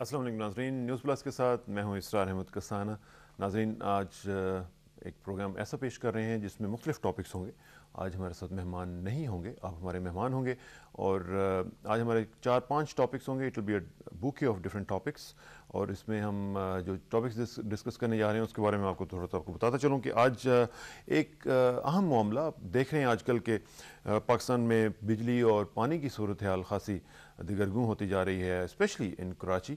अस्सलाम वालेकुम नाज़रीन, न्यूज़ प्लस के साथ मैं हूं इसरार कसाना। नाज़रीन, आज एक प्रोग्राम ऐसा पेश कर रहे हैं जिसमें मुख्तलिफ टॉपिक्स होंगे। आज हमारे साथ मेहमान नहीं होंगे, आप हमारे मेहमान होंगे और आज हमारे 4-5 टॉपिक्स होंगे। It will be a bouquet of different topics और इसमें हम जो टॉपिक्स डिस्कस करने जा रहे हैं उसके बारे में आपको थोड़ा सा बताता चलूँ कि आज एक अहम मामला देख रहे हैं आजकल के पाकिस्तान में बिजली और पानी की सूरत हाल खासी दिगरगूं होती जा रही है, स्पेशली इन कराची।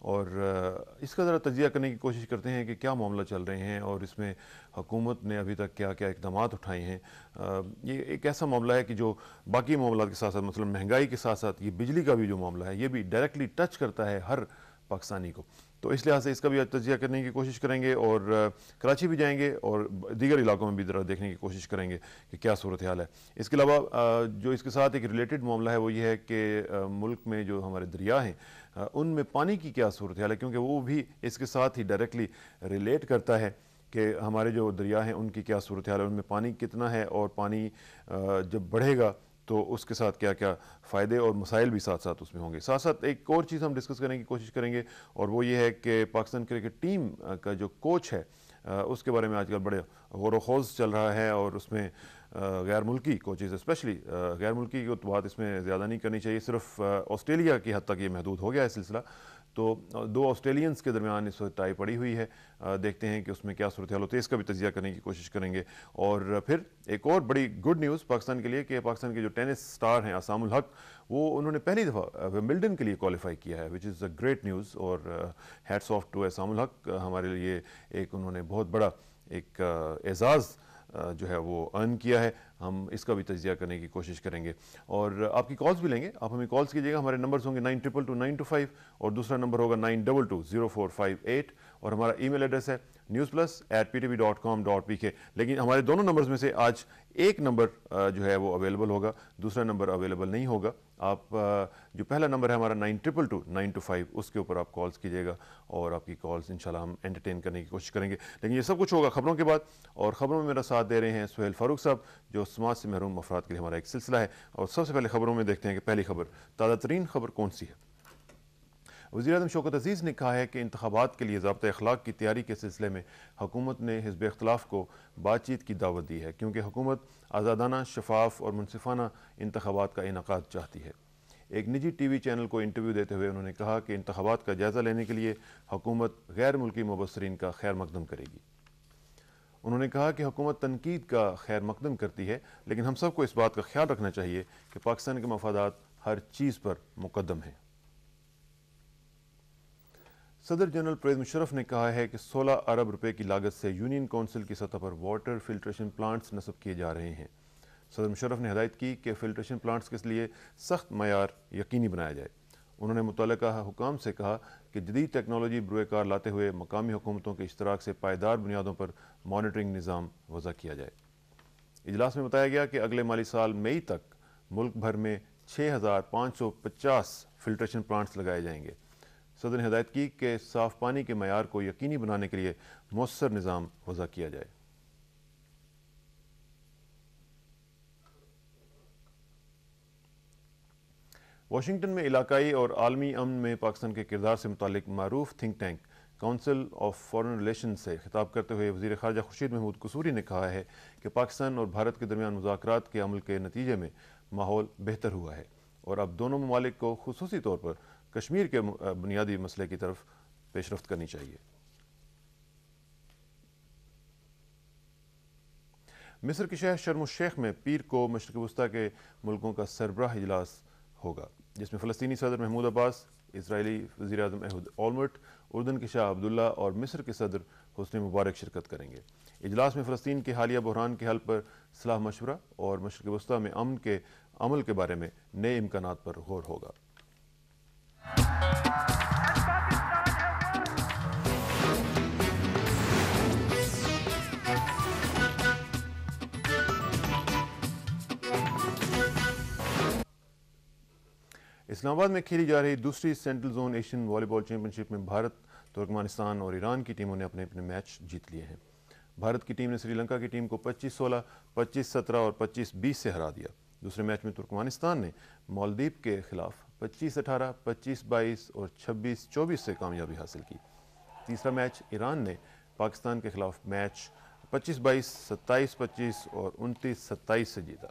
और इसका ज़रा तजिया करने की कोशिश करते हैं कि क्या मामला चल रहे हैं और इसमें हुकूमत ने अभी तक क्या क्या इक़दाम उठाए हैं। ये एक ऐसा मामला है कि जो बाकी मामलों के साथ साथ मतलब महंगाई के साथ साथ ये बिजली का भी जो मामला है ये भी डायरेक्टली टच करता है हर पाकिस्तानी को। तो इस लिहाज से इसका भी आज तजिया करने की कोशिश करेंगे और कराची भी जाएंगे और दीगर इलाकों में भी ज़रा देखने की कोशिश करेंगे कि क्या सूरत हाल है। इसके अलावा जो इसके साथ एक रिलेटेड मामला है वो ये है कि मुल्क में जो हमारे दरिया हैं उनमें पानी की क्या सूरत हाल है, क्योंकि वो भी इसके साथ ही डायरेक्टली रिलेट करता है कि हमारे जो दरिया हैं उनकी क्या सूरत हाल है, उनमें पानी कितना है और पानी जब बढ़ेगा तो उसके साथ क्या क्या फ़ायदे और मसाइल भी साथ साथ उसमें होंगे। साथ साथ एक और चीज़ हम डिस्कस करने की कोशिश करेंगे और वो ये है कि पाकिस्तान क्रिकेट टीम का जो कोच है उसके बारे में आजकल बड़े गौर खोज चल रहा है और उसमें गैर मुल्की कोचेज़ स्पेशली गैर मुल्की की तो बात इसमें ज़्यादा नहीं करनी चाहिए, सिर्फ ऑस्ट्रेलिया की हद तक ये महदूद हो गया है सिलसिला। तो दो ऑस्ट्रेलियंस के दरमियान इस वक्त टाई पड़ी हुई है। देखते हैं कि उसमें क्या सूरत हाल होती है, इसका भी तजिया करने की कोशिश करेंगे। और फिर एक और बड़ी गुड न्यूज़ पाकिस्तान के लिए कि पाकिस्तान के जो टेनिस स्टार हैं असामुल हक, वो उन्होंने पहली दफ़ा विंबलडन के लिए क्वालिफाई किया है, which is a great news. और hats off to Asamul Haq, हमारे लिए एक उन्होंने बहुत बड़ा एक एजाज़ जो है वो अर्न किया है। हम इसका भी तजिया करने की कोशिश करेंगे और आपकी कॉल्स भी लेंगे। आप हमें कॉल्स कीजिएगा, हमारे नंबर्स होंगे 9222 और दूसरा नंबर होगा 92200458 और हमारा ईमेल एड्रेस है newsplus@ptv.com.pk। लेकिन हमारे दोनों नंबर्स में से आज एक नंबर जो है वो अवेलेबल होगा, दूसरा नंबर अवेलेबल नहीं होगा। आप जो पहला नंबर है हमारा 9222-925, उसके ऊपर आप कॉल्स कीजिएगा और आपकी कॉल्स इंशाल्लाह हम एंटरटेन करने की कोशिश करेंगे। लेकिन ये सब कुछ होगा खबरों के बाद और ख़बरों में मेरा साथ दे रहे हैं सुहेल फारूक साहब, जो समाज से महरूम अफराद के लिए हमारा एक सिलसिला है। और सबसे पहले खबरों में देखते हैं कि पहली खबर, ताज़ा तरीन खबर कौन सी है। वज़ीर-ए-आज़म शौकत अज़ीज़ ने कहा है कि इंतखाबात के लिए ज़ाब्ता अखलाक की तैयारी के सिलसिले में हुकूमत ने हिज़्ब इख्तिलाफ़ को बातचीत की दावत दी है, क्योंकि हुकूमत आज़ादाना, शफाफ और मुनसिफाना इंतखाबात का इनेकाद चाहती है। एक निजी टीवी चैनल को इंटरव्यू देते हुए उन्होंने कहा कि इंतखाबात का जायज़ा लेने के लिए हुकूमत गैर मुल्की मुबस्सरीन का खैर मकदम करेगी। उन्होंने कहा कि हुकूमत तनकीद का खैर मकदम करती है, लेकिन हम सबको इस बात का ख्याल रखना चाहिए कि पाकिस्तान के मफादात हर चीज़ पर मुकद्दम हैं। सदर जनरल परवेज़ मुशर्रफ ने कहा है कि 16 अरब रुपए की लागत से यूनियन काउंसिल की सतह पर वाटर फिल्ट्रेशन प्लांट्स नस्ब किए जा रहे हैं। सदर मुशर्रफ ने हिदायत की कि फिल्ट्रेशन प्लांट्स के लिए सख्त मयार यकीनी बनाया जाए। उन्होंने मुतल्लिका हुकाम से कहा कि जदीद टेक्नोलॉजी बुरुएकार लाते हुए मकामी हुकूमतों के इश्तराक से पायदार बुनियादों पर मॉनिटरिंग निज़ाम वज़ा किया जाए। इजलास में बताया गया कि अगले माली साल मई तक मुल्क भर में 6550 फिल्ट्रेशन प्लांट्स लगाए जाएंगे। सदर ने हिदायत की कि साफ पानी के मयार को यकीनी बनाने के लिए मौसर निज़ाम वज़ा किया जाए। वाशिंगटन में इलाकाई और आलमी अमन में पाकिस्तान के किरदार से मुतालिक मारूफ think tank council of foreign relation से खिताब करते हुए वज़ीर ख़ारजा खुर्शीद महमूद कसूरी ने कहा है कि पाकिस्तान और भारत के दरमियान मुज़ाकरात के अमल के नतीजे में माहौल बेहतर हुआ है और अब दोनों ममालिक को खुसूसी तौर पर कश्मीर के बुनियादी मसले की तरफ पेशरफ्त करनी चाहिए। मिस्र के शहर शर्म शेख में पीर को मशरिक़ वस्ता के मुल्कों का सरबराह इजलास होगा, जिसमें फ़लस्तीनी सदर महमूद अब्बास, इजरायली वज़ीर-ए-आज़म एहूद ओलमर्ट, उर्दन के शाह अब्दुल्ला और मिस्र के सदर हुस्न मुबारक शिरकत करेंगे। इजलास में फ़लस्तीन के हालिया बहरान के हल पर सलाह मशवरा और मशरिक़ वस्ता में अमन के अमल के बारे में नए इम्कानात पर गौर होगा। इस्लामाबाद में खेली जा रही दूसरी central zone Asian volleyball championship में भारत, तुर्कमेनिस्तान और ईरान की टीमों ने अपने अपने मैच जीत लिए हैं। भारत की टीम ने श्रीलंका की टीम को 25-16, 25-17 और 25-20 से हरा दिया। दूसरे मैच में तुर्कमेनिस्तान ने मालदीव के खिलाफ 25-18, 25-22 اور 26-24 سے کامیابی حاصل کی۔ تیسرا میچ ایران نے پاکستان کے خلاف میچ 25-22، 27-25 اور 29-27 سے جیتا۔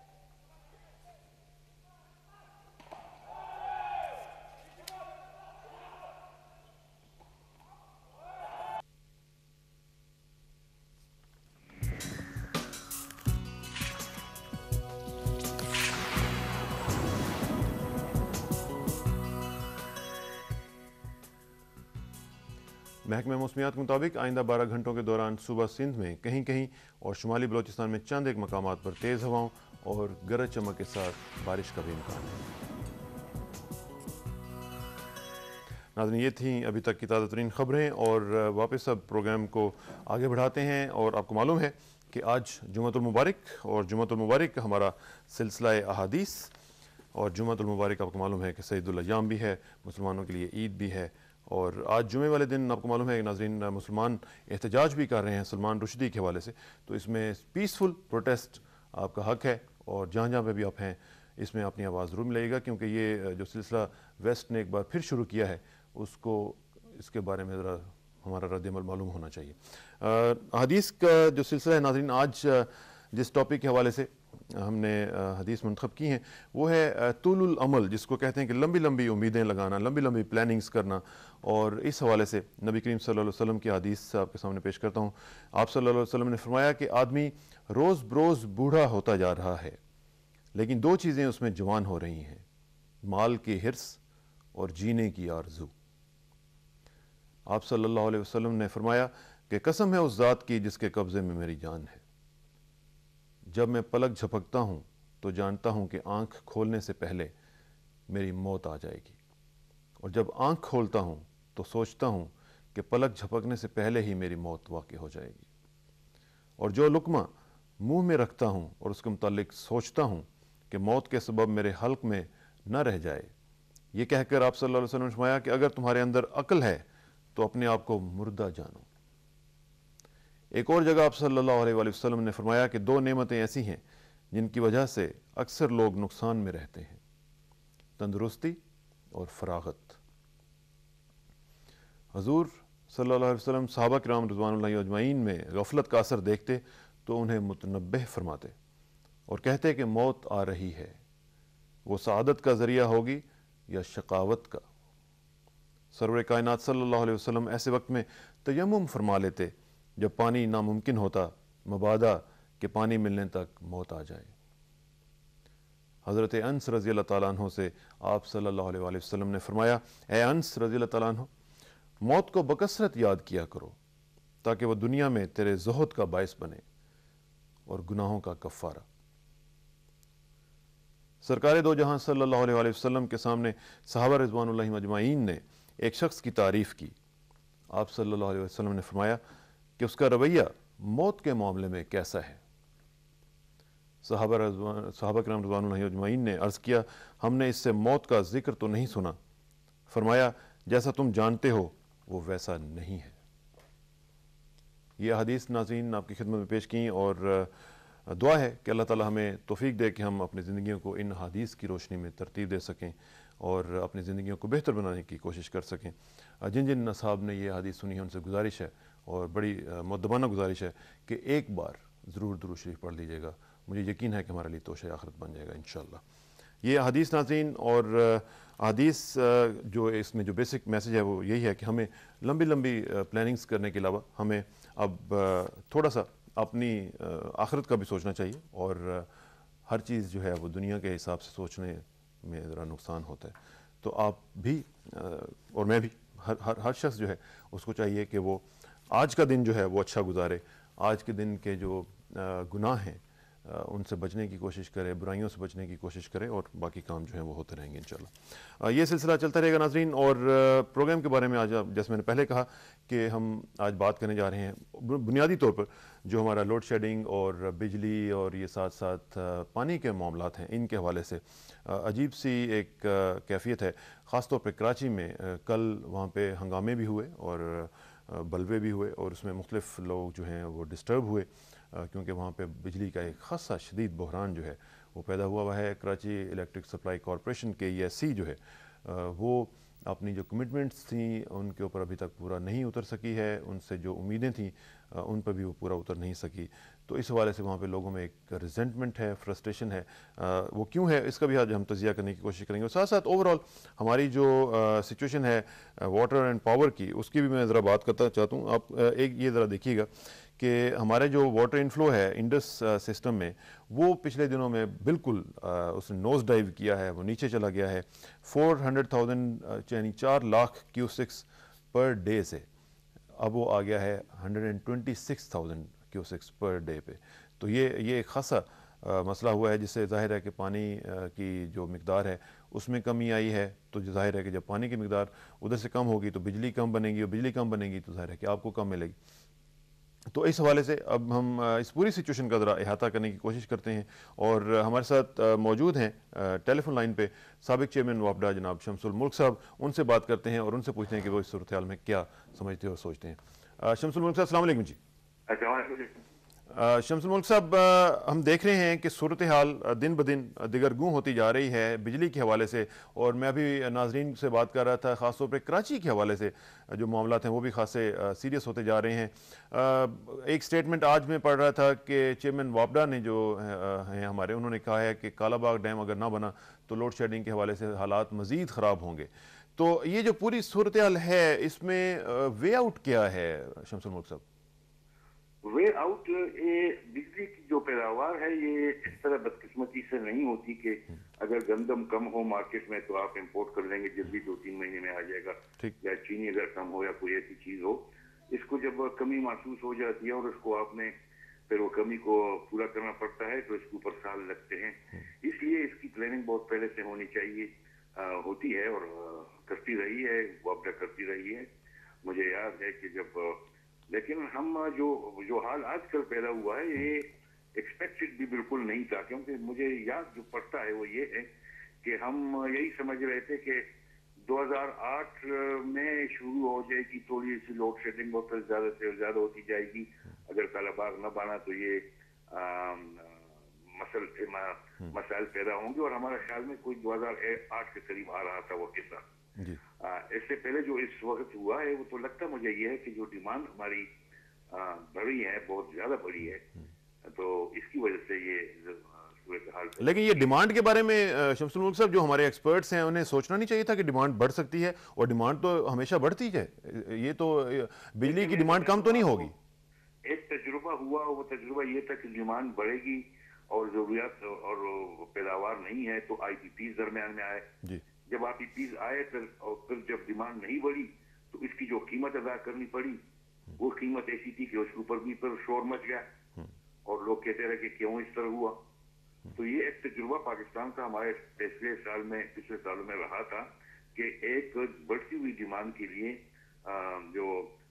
محکمہ موسمیات کے مطابق آئندہ 12 گھنٹوں کے دوران صوبہ سندھ میں کہیں کہیں اور شمالی بلوچستان میں چند ایک مقامات پر تیز ہواؤں اور گرج چمک کے ساتھ بارش کا بھی امکان ہے۔ ناظرین، یہ تھیں ابھی تک کی تازہ ترین خبریں، اور واپس اب پروگرام کو آگے بڑھاتے ہیں۔ اور آپ کو معلوم ہے کہ آج جمعۃ المبارک، اور جمعۃ المبارک ہمارا سلسلہ احادیث، اور جمعۃ المبارک آپ کو معلوم ہے کہ سید الایام بھی ہے، مسلمانوں کے لیے عید بھی ہے۔ اور آج جمعے والے دن آپ کو معلوم ہے کہ ناظرین مسلمان احتجاج بھی کر رہے ہیں سلمان رشدی کے حوالے سے، تو اس میں پیسفل پروٹیسٹ آپ کا حق ہے، اور جہاں جہاں پہ بھی آپ ہیں اس میں اپنی آواز ضرور ملے گا، کیونکہ یہ جو سلسلہ ویسٹ نے ایک بار پھر شروع کیا ہے اس کو اس کے بارے میں ذرا ہمارا رد عمل معلوم ہونا چاہیے۔ حدیث کا جو سلسلہ ہے ناظرین، آج جس ٹاپک کے حوالے سے ہم نے حدیث منتخب کی ہیں وہ ہے طول العمل، جس کو کہتے ہیں کہ لمبی لمبی امیدیں لگانا، لمبی لمبی پلاننگز کرنا۔ اور اس حوالے سے نبی کریم صلی اللہ علیہ وسلم کی حدیث آپ کے سامنے پیش کرتا ہوں۔ آپ صلی اللہ علیہ وسلم نے فرمایا کہ آدمی روز بروز بوڑھا ہوتا جا رہا ہے، لیکن دو چیزیں اس میں جوان ہو رہی ہیں: مال کی حرص اور جینے کی آرزو۔ آپ صلی اللہ علیہ وسلم نے فرمایا کہ قسم ہے اس ذات کی جس کے قبضے میں میری جان ہے، جب میں پلک جھپکتا ہوں تو جانتا ہوں کہ آنکھ کھولنے سے پہلے میری موت آ جائے گی، اور جب آنکھ کھولتا ہوں تو سوچتا ہوں کہ پلک جھپکنے سے پہلے ہی میری موت واقع ہو جائے گی، اور جو لقمہ منہ میں رکھتا ہوں اور اس کے متعلق سوچتا ہوں کہ موت کے سبب میرے حلق میں نہ رہ جائے، یہ کہہ کر آپ صلی اللہ علیہ وسلم نے فرمایا کہ اگر تمہارے اندر عقل ہے تو اپنے آپ کو مردہ جانو۔ ایک اور جگہ آپ صلی اللہ علیہ وسلم نے فرمایا کہ دو نعمتیں ایسی ہیں جن کی وجہ سے اکثر لوگ نقصان میں رہتے ہیں: تندرستی اور فراغت۔ حضور صلی اللہ علیہ وسلم صحابہ کرام رضوان اللہ اجمعین میں غفلت کا اثر دیکھتے تو انہیں متنبہ فرماتے اور کہتے کہ موت آ رہی ہے، وہ سعادت کا ذریعہ ہوگی یا شقاوت کا۔ سرور کائنات صلی اللہ علیہ وسلم ایسے وقت میں تیمم فرما لیتے جب پانی ناممکن ہوتا، مبادا کہ پانی ملنے تک موت آ جائے۔ حضرت انس رضی اللہ تعالیٰ عنہ سے آپ صلی اللہ علیہ وسلم نے فرمایا: اے انس رضی اللہ تعالیٰ عنہ، موت کو بکثرت یاد کیا کرو تاکہ وہ دنیا میں تیرے زہد کا باعث بنے اور گناہوں کا کفارہ۔ سرکار دو جہاں صلی اللہ علیہ وسلم کے سامنے صحابہ رضوان اللہ اجمعین نے ایک شخص کی تعریف کی۔ آپ صلی اللہ علیہ وسلم نے فرمایا کہ اس کا رویہ موت کے معاملے میں کیسا ہے؟ صحابہ کرام رضوان اللہ اجمعین نے عرض کیا: ہم نے اس سے موت کا ذکر تو نہیں سنا۔ فرمایا: جیسا تم جانتے ہو وہ ویسا نہیں ہے۔ یہ حدیث ناظرین آپ کی خدمت میں پیش کی، اور دعا ہے کہ اللہ تعالی ہمیں توفیق دے کہ ہم اپنی زندگیوں کو ان حدیث کی روشنی میں ترتیب دے سکیں اور اپنی زندگیوں کو بہتر بنانے کی کوشش کر سکیں۔ جن جن اصحاب نے یہ حدیث سنی ہے ان سے گزارش ہے، اور بڑی مؤدبانہ گزارش ہے، کہ ایک بار ضرور درود شریف پڑھ لیجیے گا۔ مجھے یقین ہے کہ ہمارے لیے توشہ آخرت بن جائے گا انشاءاللہ۔ یہ حدیث ناظرین، اور حدیث جو اس میں جو بیسک میسیج ہے وہ یہی ہے کہ ہمیں لمبی لمبی پلاننگز کرنے کے علاوہ ہمیں اب تھوڑا سا اپنی آخرت کا بھی سوچنا چاہیے، اور ہر چیز جو ہے وہ دنیا کے حساب سے سوچنے میں ذرا نقصان ہوتا ہے۔ تو آپ بھی اور میں بھی، ہر شخص جو ہے اس کو چاہیے کہ وہ آج کا دن جو ہے وہ اچھا گزارے، آج کے دن کے جو گناہ ہیں ان سے بچنے کی کوشش کرے، برائیوں سے بچنے کی کوشش کرے، اور باقی کام جو ہیں وہ ہوتے رہیں گے انشاءاللہ۔ یہ سلسلہ چلتا رہے گا ناظرین، اور پروگرام کے بارے میں آج جیسے میں نے پہلے کہا کہ ہم آج بات کرنے جا رہے ہیں بنیادی طور پر جو ہمارا لوڈ شیڈنگ اور بجلی اور یہ ساتھ ساتھ پانی کے معاملات ہیں، ان کے حوالے سے عجیب سی ایک کیفیت ہے، خاص طور پہ کراچی میں۔ کل وہاں پہ ہنگامے بھی ہوئے اور بلوے بھی ہوئے، اور اس میں مختلف لوگ جو ہیں وہ ڈسٹرب ہوئے، کیونکہ وہاں پہ بجلی کا ایک خاصا شدید بحران جو ہے وہ پیدا ہوا ہے۔ کراچی الیکٹرک سپلائی کارپوریشن کے ESC جو ہے وہ اپنی جو کمٹمنٹس تھیں ان کے اوپر ابھی تک پورا نہیں اتر سکی ہے، ان سے جو امیدیں تھیں ان پر بھی وہ پورا اتر نہیں سکی. تو اس حوالے سے وہاں پہ لوگوں میں ایک ریزنٹمنٹ ہے، فرسٹریشن ہے. وہ کیوں ہے اس کا بھی آج ہم تجزیہ کرنے کی کوشش کریں گے. اور ساتھ ساتھ اوور آل ہماری جو سچویشن ہے واٹر اینڈ پاور کی، اس کی بھی میں ذرا بات کرتا چاہتا ہوں. آپ ایک یہ ذرا دیکھیے گا کہ ہمارے جو واٹر انفلو ہے انڈس سسٹم میں، وہ پچھلے دنوں میں بالکل اس نے نوز ڈائیو کیا ہے، وہ نیچے چلا گیا ہے 400,000 یعنی 4 لاکھ کیوسکس پر ڈے سے اب وہ آ گیا ہے 126,000 کیوسکس پر ڈے پہ. تو یہ ایک خاصا مسئلہ ہوا ہے، جس سے ظاہر ہے کہ پانی کی جو مقدار ہے اس میں کمی آئی ہے. تو ظاہر ہے کہ جب پانی کی مقدار ادھر سے کم ہوگی تو بجلی کم بنے گی، اور بجلی کم بنے گی تو ظاہر ہے کہ آپ کو کم ملے گی. تو اس حوالے سے اب ہم اس پوری سچویشن کا ذرا احاطہ کرنے کی کوشش کرتے ہیں. اور ہمارے ساتھ موجود ہیں ٹیلی فون لائن پہ سابق چیئرمین وافڈا جناب شمس الملک صاحب. ان سے بات کرتے ہیں اور ان سے پوچھتے ہیں کہ وہ اس صورتحال میں کیا سمجھتے اور سوچتے ہیں. شمس الملک صاحب السلام علیکم. جی شمس الملک صاحب، ہم دیکھ رہے ہیں کہ صورتحال دن بدن دگرگوں ہوتی جا رہی ہے بجلی کے حوالے سے. اور میں ابھی ناظرین سے بات کر رہا تھا خاص طور پہ کراچی کے حوالے سے جو معاملات ہیں وہ بھی خاصے سیریس ہوتے جا رہے ہیں. ایک سٹیٹمنٹ آج میں پڑھ رہا تھا کہ چیئرمین وابڈا نے جو ہیں ہمارے، انہوں نے کہا ہے کہ کالا باغ ڈیم اگر نہ بنا تو لوڈ شیڈنگ کے حوالے سے حالات مزید خراب ہوں گے. تو یہ جو پوری صورتحال ہے اس میں وے آؤٹ کیا ہے شمس الملک صاحب؟ وے آؤٹ، یہ بجلی کی جو پیداوار ہے یہ اس طرح بدقسمتی سے نہیں ہوتی کہ اگر گندم کم ہو مارکیٹ میں تو آپ امپورٹ کر لیں گے، جلدی 2-3 مہینے میں آ جائے گا. یا چینی اگر کم ہو یا کوئی ایسی چیز ہو، اس کو جب کمی محسوس ہو جاتی ہے اور اس کو آپ نے پھر وہ کمی کو پورا کرنا پڑتا ہے تو اس کے اوپر سال لگتے ہیں. اس لیے اس کی پلاننگ بہت پہلے سے ہونی چاہیے، ہوتی ہے اور کرتی رہی ہے، وابڈا کرتی رہی ہے. مجھے یاد ہے کہ جب لیکن ہم جو حال آج کل پیدا ہوا ہے یہ ایکسپیکٹڈ بھی بالکل نہیں تھا، کیونکہ مجھے یاد جو پڑتا ہے وہ یہ ہے کہ ہم یہی سمجھ رہے تھے کہ 2008 میں شروع ہو جائے گی تھوڑی سی لوڈ شیڈنگ، اور پھر زیادہ سے زیادہ ہوتی جائے گی. اگر کالا باغ نہ بنا تو یہ مسائل پیدا ہوں گے. اور ہمارے خیال میں کوئی 2008 کے قریب آ رہا تھا وہ قصہ. اس سے پہلے جو اس وقت ہوا ہے وہ تو لگتا مجھے یہ ہے کہ جو ڈیمانڈ ہماری بڑی ہے، بہت زیادہ بڑی ہے، تو اس کی وجہ سے یہ صورتحال. لیکن یہ ڈیمانڈ کے بارے میں شمس الملک صاحب جو ہمارے ایکسپرٹس ہیں انہیں سوچنا نہیں چاہیے تھا کہ ڈیمانڈ بڑھ سکتی ہے؟ اور ڈیمانڈ تو ہمیشہ بڑھتی ہے، یہ تو بجلی کی ڈیمانڈ کم تو نہیں ہوگی. ایک تجربہ ہوا، وہ تجربہ یہ تھا کہ ڈیمانڈ بڑھے گی اور ضروریات اور پیداوار نہیں ہے تو آئی پی پیز درمیان میں آئے. جب آئی پی پیز آئے پھر جب ڈیمانڈ نہیں بڑھی تو اس کی جو قیمت ادا کرنی پڑی وہ قیمت ایسی تھی کہ اس کے اوپر بھی پھر شور مچ گیا اور لوگ کہتے رہے کہ کیوں اس طرح ہوا. تو یہ ایک تجربہ پاکستان کا ہمارے پچھلے سالوں میں رہا تھا کہ ایک بڑھتی ہوئی ڈیمانڈ کے لیے جو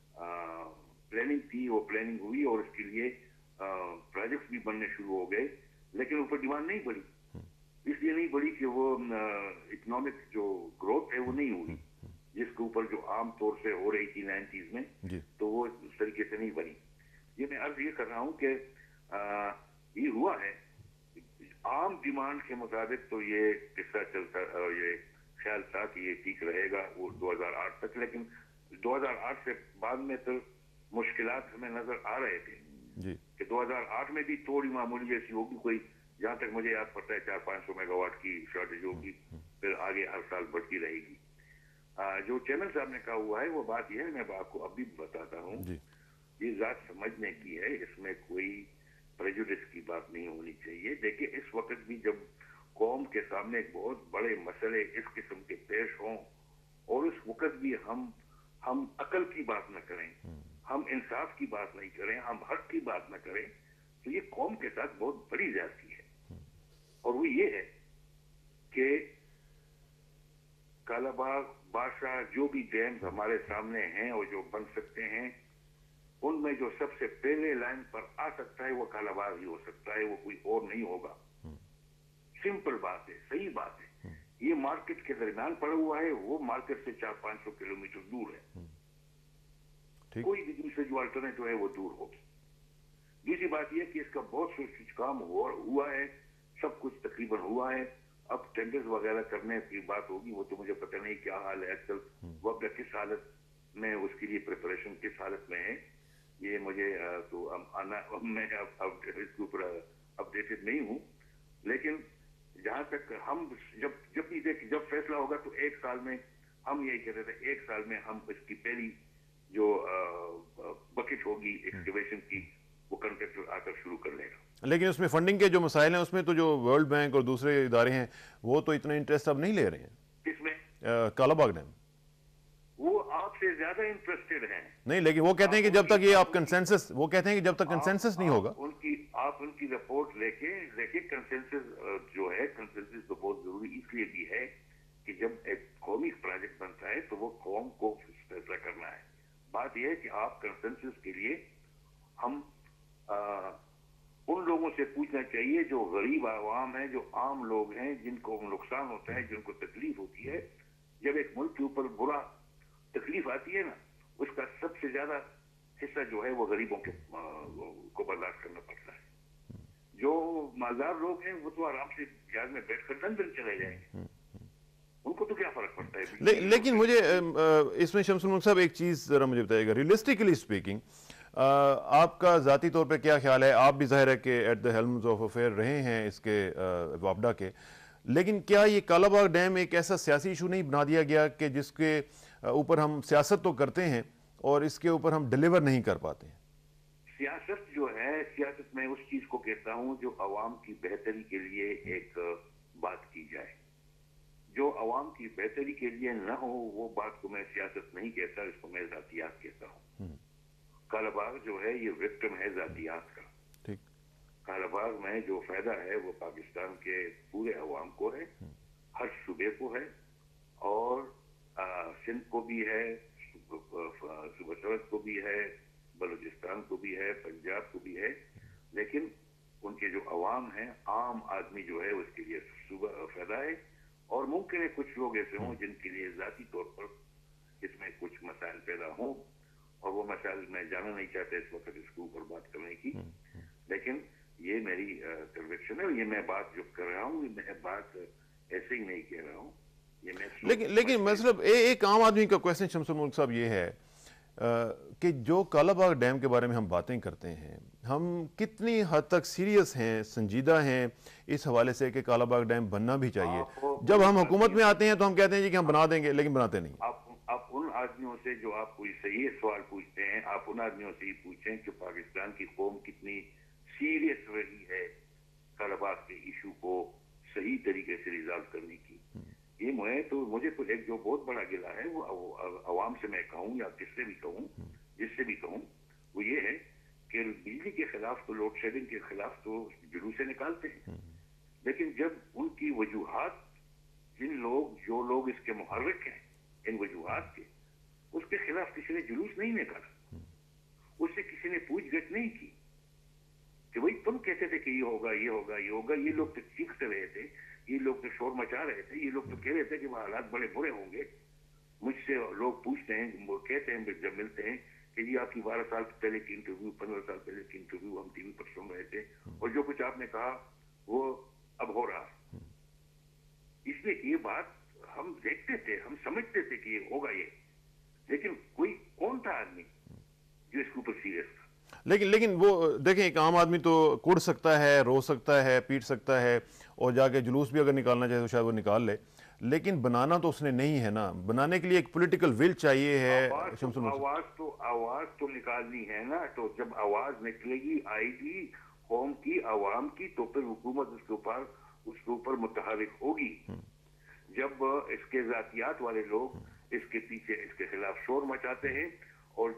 پلاننگ تھی وہ پلاننگ ہوئی اور اس کے لیے پروجیکٹس بھی بننے شروع ہو گئے، لیکن اوپر ڈیمانڈ نہیں بڑھی. اس لیے نہیں بڑھی کہ وہ اکنامک جو گروتھ ہے وہ نہیں ہوئی جس کے اوپر جو عام طور سے ہو رہی تھی 90s میں، تو وہ اس طریقے سے نہیں بنی. یہ میں عرض یہ کر رہا ہوں کہ یہ ہوا ہے عام ڈیمانڈ کے مطابق تو یہ قصہ چلتا، یہ خیال تھا کہ یہ ٹھیک رہے گا وہ 2008 تک. لیکن 2008 سے بعد میں تو مشکلات ہمیں نظر آ رہے تھے کہ 2008 میں بھی تھوڑی معمولی جیسی ہوگی، کوئی جہاں تک مجھے یاد پڑتا ہے 400-500 میگا واٹ کی شارٹیج ہوگی، پھر آگے ہر سال بڑھتی رہے گی. جو چیئرمین صاحب نے کہا ہوا ہے وہ بات یہ ہے، میں آپ کو ابھی بتاتا ہوں، یہ ذات سمجھنے کی ہے، اس میں کوئی پریجوڈس کی بات نہیں ہونی چاہیے. دیکھیں اس وقت بھی جب قوم کے سامنے ایک بہت بڑے مسئلے اس قسم کے پیش ہوں اور اس وقت بھی ہم عقل کی بات نہ کریں، ہم انصاف کی بات نہیں کریں، ہم حق کی بات نہ کریں، تو یہ قوم کے ساتھ بہت بڑی زیادتی ہے. اور وہ یہ ہے کہ کالا باغ، بادشاہ، جو بھی ڈیمز ہمارے سامنے ہیں اور جو بن سکتے ہیں ان میں جو سب سے پہلے لائن پر آ سکتا ہے وہ کالا باغ ہی ہو سکتا ہے، وہ کوئی اور نہیں ہوگا. سمپل بات ہے، صحیح بات ہے. یہ مارکیٹ کے درمیان پڑا ہوا ہے، وہ مارکیٹ سے 400-500 کلومیٹر دور ہے. کوئی بھی دوسرے جو الٹرنیٹو ہے وہ دور ہوگی. دوسری بات یہ کہ اس کا بہت کچھ کام ہوا ہے، سب کچھ تقریباً ہوا ہے. اب ٹینڈرز وغیرہ کرنے کی بات ہوگی، وہ تو مجھے پتہ نہیں کیا حال ہے آج کل، وہ اب کس حالت میں اس کے لیے پریپریشن کس حالت میں ہے، یہ مجھے تو میں اب اس کے اوپر اپڈیٹڈ نہیں ہوں. لیکن جہاں تک ہم جب فیصلہ ہوگا تو 1 سال میں ہم یہی کہتے تھے، 1 سال میں ہم اس کی پہلی جو بکٹ ہوگی ایکسکیویشن کی وہ کنٹریکٹر آ کر شروع کر لے گا. لیکن اس میں فنڈنگ کے جو مسائل ہیں اس میں تو جو ورلڈ بینک اور دوسرے ادارے ہیں وہ تو اتنا انٹرسٹ اب نہیں لے رہے ہیں. کس میں؟ کالا باغ ڈیم. وہ آپ سے زیادہ انٹرسٹڈ ہیں. نہیں، لیکن وہ کہتے ہیں کہ جب تک یہ آپ کنسنسس، وہ کہتے ہیں کہ جب تک کنسنسس نہیں ہوگا. آپ ان کی رپورٹ لے کے کنسنسس جو ہے، کنسنسس تو بہت ضروری اس لیے بھی ہے کہ جب ایک قومی پروجیکٹ بنتا ہے تو وہ قوم کو فیصلہ کرنا ہے. بات یہ ہے کہ آپ کنسنسس کے لیے ہم ان لوگوں سے پوچھنا چاہیے جو غریب عوام ہیں، جو عام لوگ ہیں، جن کو نقصان ہوتا ہے، جن کو تکلیف ہوتی ہے. جب ایک ملک کے اوپر برا تکلیف آتی ہے نا، اس کا سب سے زیادہ حصہ جو ہے وہ غریبوں کو برداشت کرنا پڑتا ہے. جو مالدار لوگ ہیں وہ تو آرام سے جہاز میں بیٹھ کر لندن چلے جائیں گے، ان کو تو کیا فرق پڑتا ہے. لیکن مجھے اس میں شمس الملک صاحب ایک چیز ذرا مجھے بتائیے گا، ریئلسٹکلی اسپیکنگ آپ کا ذاتی طور پہ کیا خیال ہے؟ آپ بھی ظاہر ہے کہ at the helms of affair رہے ہیں اس کے وابڈا کے، لیکن کیا یہ کالا باغ ڈیم ایک ایسا سیاسی ایشو نہیں بنا دیا گیا کہ جس کے اوپر ہم سیاست تو کرتے ہیں اور اس کے اوپر ہم ڈیلیور نہیں کر پاتے ہیں؟ سیاست جو ہے، سیاست میں اس چیز کو کہتا ہوں جو عوام کی بہتری کے لیے ایک بات کی جائے. جو عوام کی بہتری کے لیے نہ ہو وہ بات کو میں سیاست نہیں کہتا، اس کو میں ذاتیات کہتا ہوں. کالا باغ جو ہے یہ وکٹم ہے ذاتیات کا. کالا باغ میں جو فائدہ ہے وہ پاکستان کے پورے عوام کو ہے، ہر صوبے کو ہے، اور سندھ کو بھی ہے، صوبہ سرحد کو بھی ہے، بلوچستان کو بھی ہے، پنجاب کو بھی ہے. لیکن ان کے جو عوام ہیں، عام آدمی جو ہے اس کے لیے فائدہ ہے. اور ممکن ہے کچھ لوگ ایسے ہوں جن کے لیے ذاتی طور پر اس میں کچھ مسائل پیدا ہوں، اور وہ مسائل میں جانا نہیں چاہتا اس وقت اس کے اوپر بات کرنے کی. لیکن یہ میری کنوکشن ہے، یہ میں بات جو کر رہا ہوں میں بات ایسے ہی نہیں کہہ رہا ہوں. لیکن مطلب ایک عام آدمی کا کویسچن شمس الملک صاحب یہ ہے کہ جو کالا باغ ڈیم کے بارے میں ہم باتیں کرتے ہیں، ہم کتنی حد تک سیریس ہیں، سنجیدہ ہیں اس حوالے سے کہ کالا باغ ڈیم بننا بھی چاہیے؟ جب ہم حکومت میں آتے ہیں تو ہم کہتے ہیں جی کہ ہم بنا دیں گے، لیکن بناتے نہیں. آپ ان آدمیوں سے جو آپ کوئی صحیح سوال پوچھتے ہیں، آپ ان آدمیوں سے ہی پوچھیں کہ پاکستان کی قوم کتنی سیریس رہی ہے کالا باغ کے ایشو کو صحیح طریقے سے ریزالو کرنے کی. یہ مجھے تو ایک جو بہت بڑا گلہ ہے وہ عوام سے میں کہوں یا کس سے بھی کہوں، جس سے بھی کہوں، وہ یہ ہے کہ بجلی کے خلاف تو، لوڈ شیڈنگ کے خلاف تو جلوسیں نکالتے ہیں، لیکن جب ان کی وجوہات، جو لوگ اس کے محرک ہیں ان وجوہات کے، اس کے خلاف کسی نے جلوس نہیں نکالا، اس سے کسی نے پوچھ گچھ نہیں کی کہ بھائی تم کہتے تھے کہ یہ ہوگا یہ ہوگا یہ ہوگا. یہ لوگ تو چیختے رہے تھے، یہ لوگ تو شور مچا رہے تھے، یہ لوگ تو کہہ رہے تھے کہ وہ حالات بڑے برے ہوں گے. مجھ سے لوگ پوچھتے ہیں، وہ کہتے ہیں جب ملتے ہیں کہ جی آپ کی 12 سال پہلے کی انٹرویو، 15 سال پہلے کی انٹرویو ہم ٹی وی پر سن رہے تھے، اور جو کچھ آپ نے کہا وہ اب ہو رہا. اس لیے یہ بات ہم دیکھتے تھے، ہم سمجھتے تھے کہ یہ ہوگا یہ، لیکن کوئی کون تھا آدمی جو اس کے اوپر سیریس تھا؟ لیکن وہ دیکھیں، ایک عام آدمی تو کڑ سکتا ہے، رو سکتا ہے، پیٹ سکتا ہے، اور جا کے جلوس بھی اگر نکالنا چاہے تو شاید وہ نکال لے، لیکن بنانا تو اس نے نہیں ہے نا. بنانے کے لیے ایک پولیٹیکل ول چاہیے ہے. آواز تو نکالنی ہے نا. تو جب آواز نکلے گی، آئے گی قوم کی، عوام کی، تو پھر حکومت اس کے اوپر متحرک ہوگی. جب اس کے ذاتیات والے لوگ اس کے پیچھے اس کے خلاف شور مچاتے ہیں، اور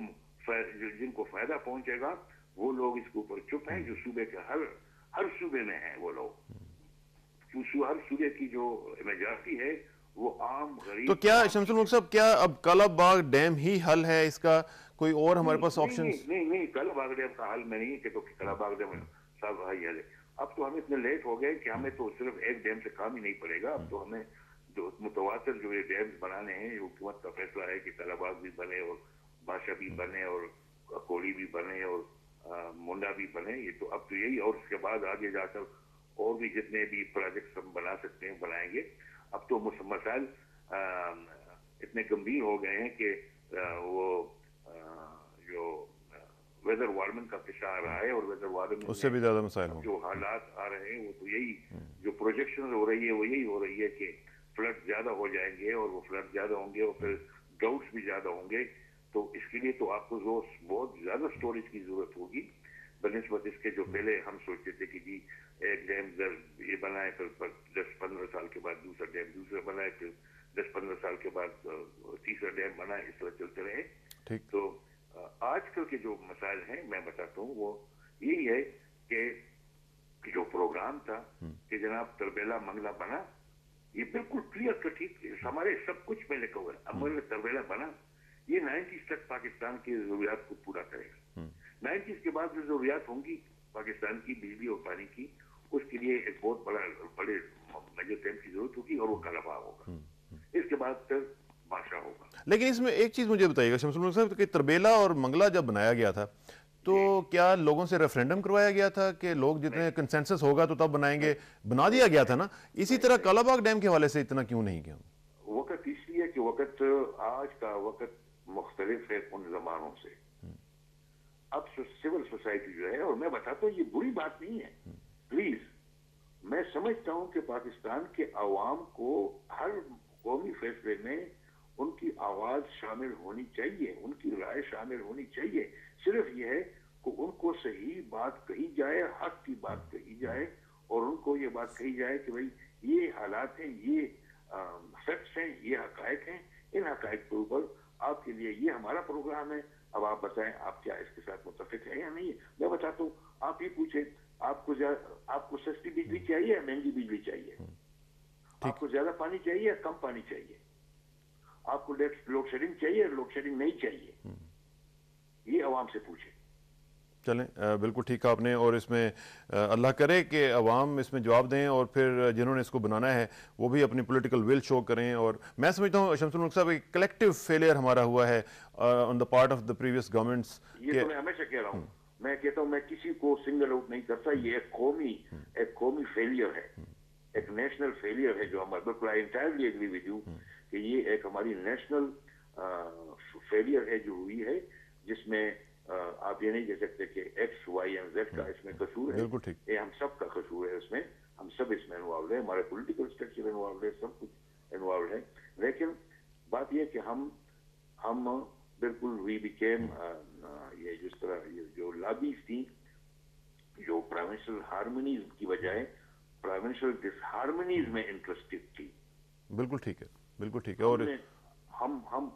جن کو فائدہ پہنچے گا وہ لوگ اس کے اوپر چپ ہیں، جو صوبے کے ہر صوبے میں ہیں وہ لوگ. ہر صوبے کی جو میجارٹی ہے وہ عام غریب. تو کیا شمس الملک صاحب، کیا اب کالا باغ ڈیم ہی حل ہے اس کا؟ کوئی اور ہمارے پاس آپشن؟ نہیں، کالا باغ ڈیم کا حل میں نہیں کہ تو کالا باغ ڈیم صاحب حل ہے. اب تو ہم اتنے لیٹ ہو گئے کہ ہمیں تو صرف ایک ڈیم سے کام ہی نہیں پڑے گا. اب تو ہمیں جو متواتر جو یہ ڈیمز بنانے ہیں، یہ حکومت کا فیصلہ ہے کہ کالا باغ بھی بنے، اور بادشاہ بھی بنے، اور کوڑی بھی بنے، اور منڈا بھی بنے. یہ تو اب تو یہی، اور اس کے بعد آگے جا کر اور بھی جتنے بھی پروجیکٹس ہم بنا سکتے ہیں بنائیں گے. اب تو مسائل اتنے گمبھیر ہو گئے ہیں کہ وہ جو ویدر وارمنگ کا قصہ آ رہا ہے اور ویدر وارمنگ اس سے بھی زیادہ مسائل ہوں. جو حالات آ رہے ہیں وہ تو یہی جو پروجیکشن ہو رہی ہے وہ یہی ہو رہی ہے کہ فلڈ زیادہ ہو جائیں گے اور وہ فلڈ زیادہ ہوں گے اور پھر ڈراؤٹس بھی زیادہ ہوں گے. تو اس کے لیے تو آپ کو بہت زیادہ سٹوریج کی ضرورت ہوگی بنسبت اس کے جو پہلے ہم سوچتے تھے کہ جی ایک ڈیم یہ بنائے پھر 10-15 سال کے بعد دوسرا ڈیم دوسرا بنائے پھر 10-15 سال کے بعد تیسرا ڈیم بنائے, اس طرح چلتے رہے. تو آج کل کے جو مسائل ہیں میں بتاتا ہوں وہ یہی ہے کہ جو پروگرام تھا کہ جناب تربیلا منگلا بنا, یہ بالکل کلیئر کٹ ہمارے سب کچھ میں لکھا ہوا ہے. اب تربیلا بنا یہ 90s تک پاکستان کی ضروریات کو پورا کرے گا. 90s کے بعد جو ضروریات ہوں گی پاکستان کی بجلی اور پانی کی, اس کے لیے ایک بہت بڑے میجر ٹائم کی ضرورت ہوگی اور وہ کلبا ہوگا. اس کے بعد پھر بادشاہ ہوگا. لیکن اس میں ایک چیز مجھے بتائیے گا شمس الملک صاحب کہ تربیلا اور منگلا جب بنایا گیا تھا تو کیا لوگوں سے ریفرینڈم کروایا گیا تھا کہ لوگ جتنے کنسنسس ہوگا تو تب بنائیں گے؟ بنا دیا گیا تھا نا. اسی طرح کالا باغ ڈیم کے حوالے سے اتنا کیوں نہیں کیا؟ وقت اس لیے کہ وقت آج کا وقت مختلف ہے ان زمانوں سے. اب سول سوسائٹی جو ہے, اور میں بتاتا ہوں یہ بری بات نہیں ہے پلیز, میں سمجھتا ہوں کہ پاکستان کے عوام کو ہر قومی فیصلے میں ان کی آواز شامل ہونی چاہیے, ان کی رائے شامل ہونی چاہیے. صرف یہ ہے کہ ان کو صحیح بات کہی جائے, حق کی بات کہی جائے, اور ان کو یہ بات کہی جائے کہ بھئی یہ حالات ہیں, یہ فیکٹس ہیں, یہ حقائق ہیں. ان حقائق کے اوپر آپ کے لیے یہ ہمارا پروگرام ہے, اب آپ بتائیں آپ کیا اس کے ساتھ متفق ہیں یا نہیں. میں بتاتا ہوں, آپ یہ پوچھیں آپ کو سستی بجلی چاہیے یا مہنگی بجلی چاہیے, آپ کو زیادہ پانی چاہیے یا کم پانی چاہیے, آپ کو لوڈ شیڈنگ چاہیے یا لوڈ شیڈنگ نہیں چاہیے, یہ عوام سے پوچھیں. چلیں بالکل ٹھیک ہے آپ نے, اور اس میں اللہ کرے کہ عوام اس میں جواب دیں اور پھر جنہوں نے اس کو بنانا ہے وہ بھی اپنی پولیٹیکل ول شو کریں. اور میں سمجھتا ہوں شمس الملک صاحب ایک کلیکٹیو فیلئر ہمارا ہوا ہے on the part of the previous governments. یہ تو میں ہمیشہ کہہ رہا ہوں, میں کہتا ہوں میں کسی کو سنگل آؤٹ نہیں کرتا, یہ ایک قومی فیلئر ہے, ایک نیشنل فیلئر ہے جو ہمارا. بالکل I entirely agree with you کہ یہ ایک ہماری نیشنل فیلئر ہے جو ہوئی ہے, جس میں آپ یہ نہیں کہہ سکتے کہ ایکس وائی اینڈ زیڈ کا اس میں قصور ہے. یہ ہم سب کا قصور ہے, اس میں ہم سب اس میں انوالوڈ ہیں, ہمارے پولیٹیکل اسٹرکچر انوالوڈ ہے, سب کچھ انوالوڈ ہے. لیکن بات یہ کہ ہم بالکل وی بیکیم یہ جس طرح جو لابیز تھیں جو پروونشل ہارمونیز کی بجائے پروونشل ڈس ہارمونیز میں انٹرسٹڈ تھی. بالکل ٹھیک ہے, بالکل ٹھیک ہے. اور ہم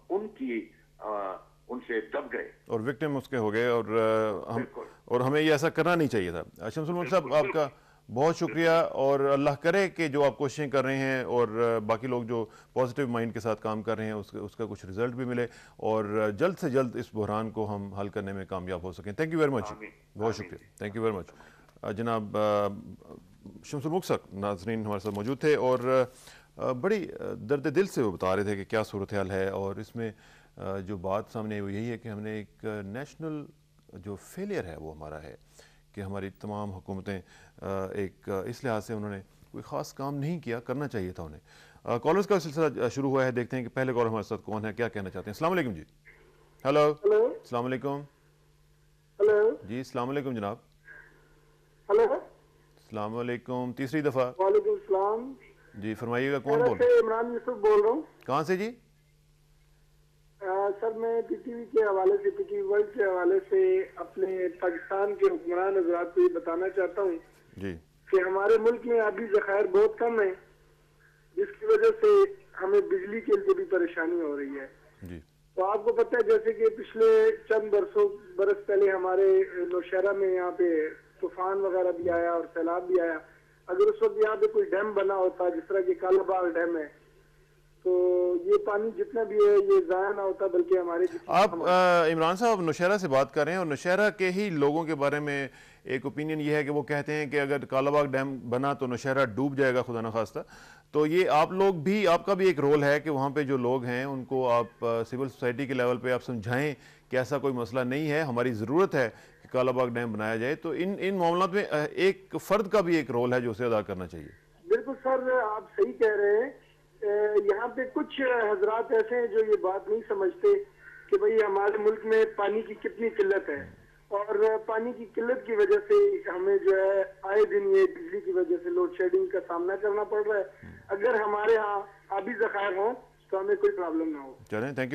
ان سے دب گئے اور وکٹم اس کے ہو گئے, اور ہمیں یہ ایسا کرنا نہیں چاہیے تھا. شمس الملک صاحب آپ کا بہت شکریہ, اور اللہ کرے کہ جو آپ کوششیں کر رہے ہیں اور باقی لوگ جو پازیٹیو مائنڈ کے ساتھ کام کر رہے ہیں اس کا کچھ رزلٹ بھی ملے, اور جلد سے جلد اس بحران کو ہم حل کرنے میں کامیاب ہو سکیں. تھینک یو ویری مچ, بہت شکریہ, تھینک یو ویری مچ. جناب شمس الملک صاحب ناظرین ہمارے ساتھ موجود تھے, اور بڑی درد دل سے وہ بتا رہے تھے کہ کیا صورتحال ہے, اور اس میں جو بات سامنے آئی وہ یہی ہے کہ ہم نے ایک نیشنل جو فیلئر ہے وہ ہمارا ہے کہ ہماری تمام حکومتیں ایک اس لحاظ سے انہوں نے کوئی خاص کام نہیں کیا, کرنا چاہیے تھا انہیں. کالرز کا سلسلہ شروع ہوا ہے, دیکھتے ہیں کہ پہلے کالر ہمارے ساتھ کون ہے, کیا کہنا چاہتے ہیں. السلام علیکم جی. ہیلو, السلام علیکم. ہیلو جی, السلام علیکم جناب. ہیلو, السلام علیکم, تیسری دفعہ. وعلیکم السلام جی فرمائیے گا, کون بول رہے ہیں؟ عمران یوسف بول رہا ہوں. کہاں سے جی؟ سر میں پی ٹی وی کے حوالے سے, پی ٹی وی ورلڈ کے حوالے سے اپنے پاکستان کے حکمران حضرات کو یہ بتانا چاہتا ہوں جی کہ ہمارے ملک میں آبی ذخائر بہت کم ہیں, جس کی وجہ سے ہمیں بجلی کے لیے بھی پریشانی ہو رہی ہے. جی تو آپ کو پتہ ہے جیسے کہ پچھلے چند برس پہلے ہمارے نوشہرہ میں یہاں پہ طوفان وغیرہ بھی آیا اور سیلاب بھی آیا. اگر اس وقت یہاں پہ کوئی ڈیم بنا ہوتا جس طرح کہ کالا باغ ڈیم ہے, تو یہ پانی جتنا بھی ہے یہ ضائع نہ ہوتا, بلکہ ہمارے. آپ عمران صاحب نوشہرہ سے بات کر رہے ہیں, اور نوشہرہ کے ہی لوگوں کے بارے میں ایک اوپینین یہ ہے کہ وہ کہتے ہیں کہ اگر کالا باغ ڈیم بنا تو نوشہرہ ڈوب جائے گا خدا نخواستہ. تو یہ آپ کا بھی ایک رول ہے کہ وہاں پہ جو لوگ ہیں ان کو آپ سول سوسائٹی کے لیول پہ آپ سمجھائیں کہ ایسا کوئی مسئلہ نہیں ہے. ہماری ضرورت ہے کہ काला बाग डैम बनाया जाए, तो इन मामलों में एक फ़र्द का भी एक रोल है जो उसे अदा करना चाहिए। बिल्कुल सर, आप सही कह रहे हैं। यहाँ पे कुछ हजरात ऐसे हैं जो ये बात नहीं समझते कि भाई हमारे मुल्क में पानी की कितनी किल्लत है, और पानी की किल्लत की वजह से हमें जो है आए दिन ये बिजली की वजह से लोड शेडिंग का सामना करना पड़ रहा है। अगर हमारे यहाँ आबी ज़खायर हों तो हमें कोई प्रॉब्लम ना हो। चलें, thank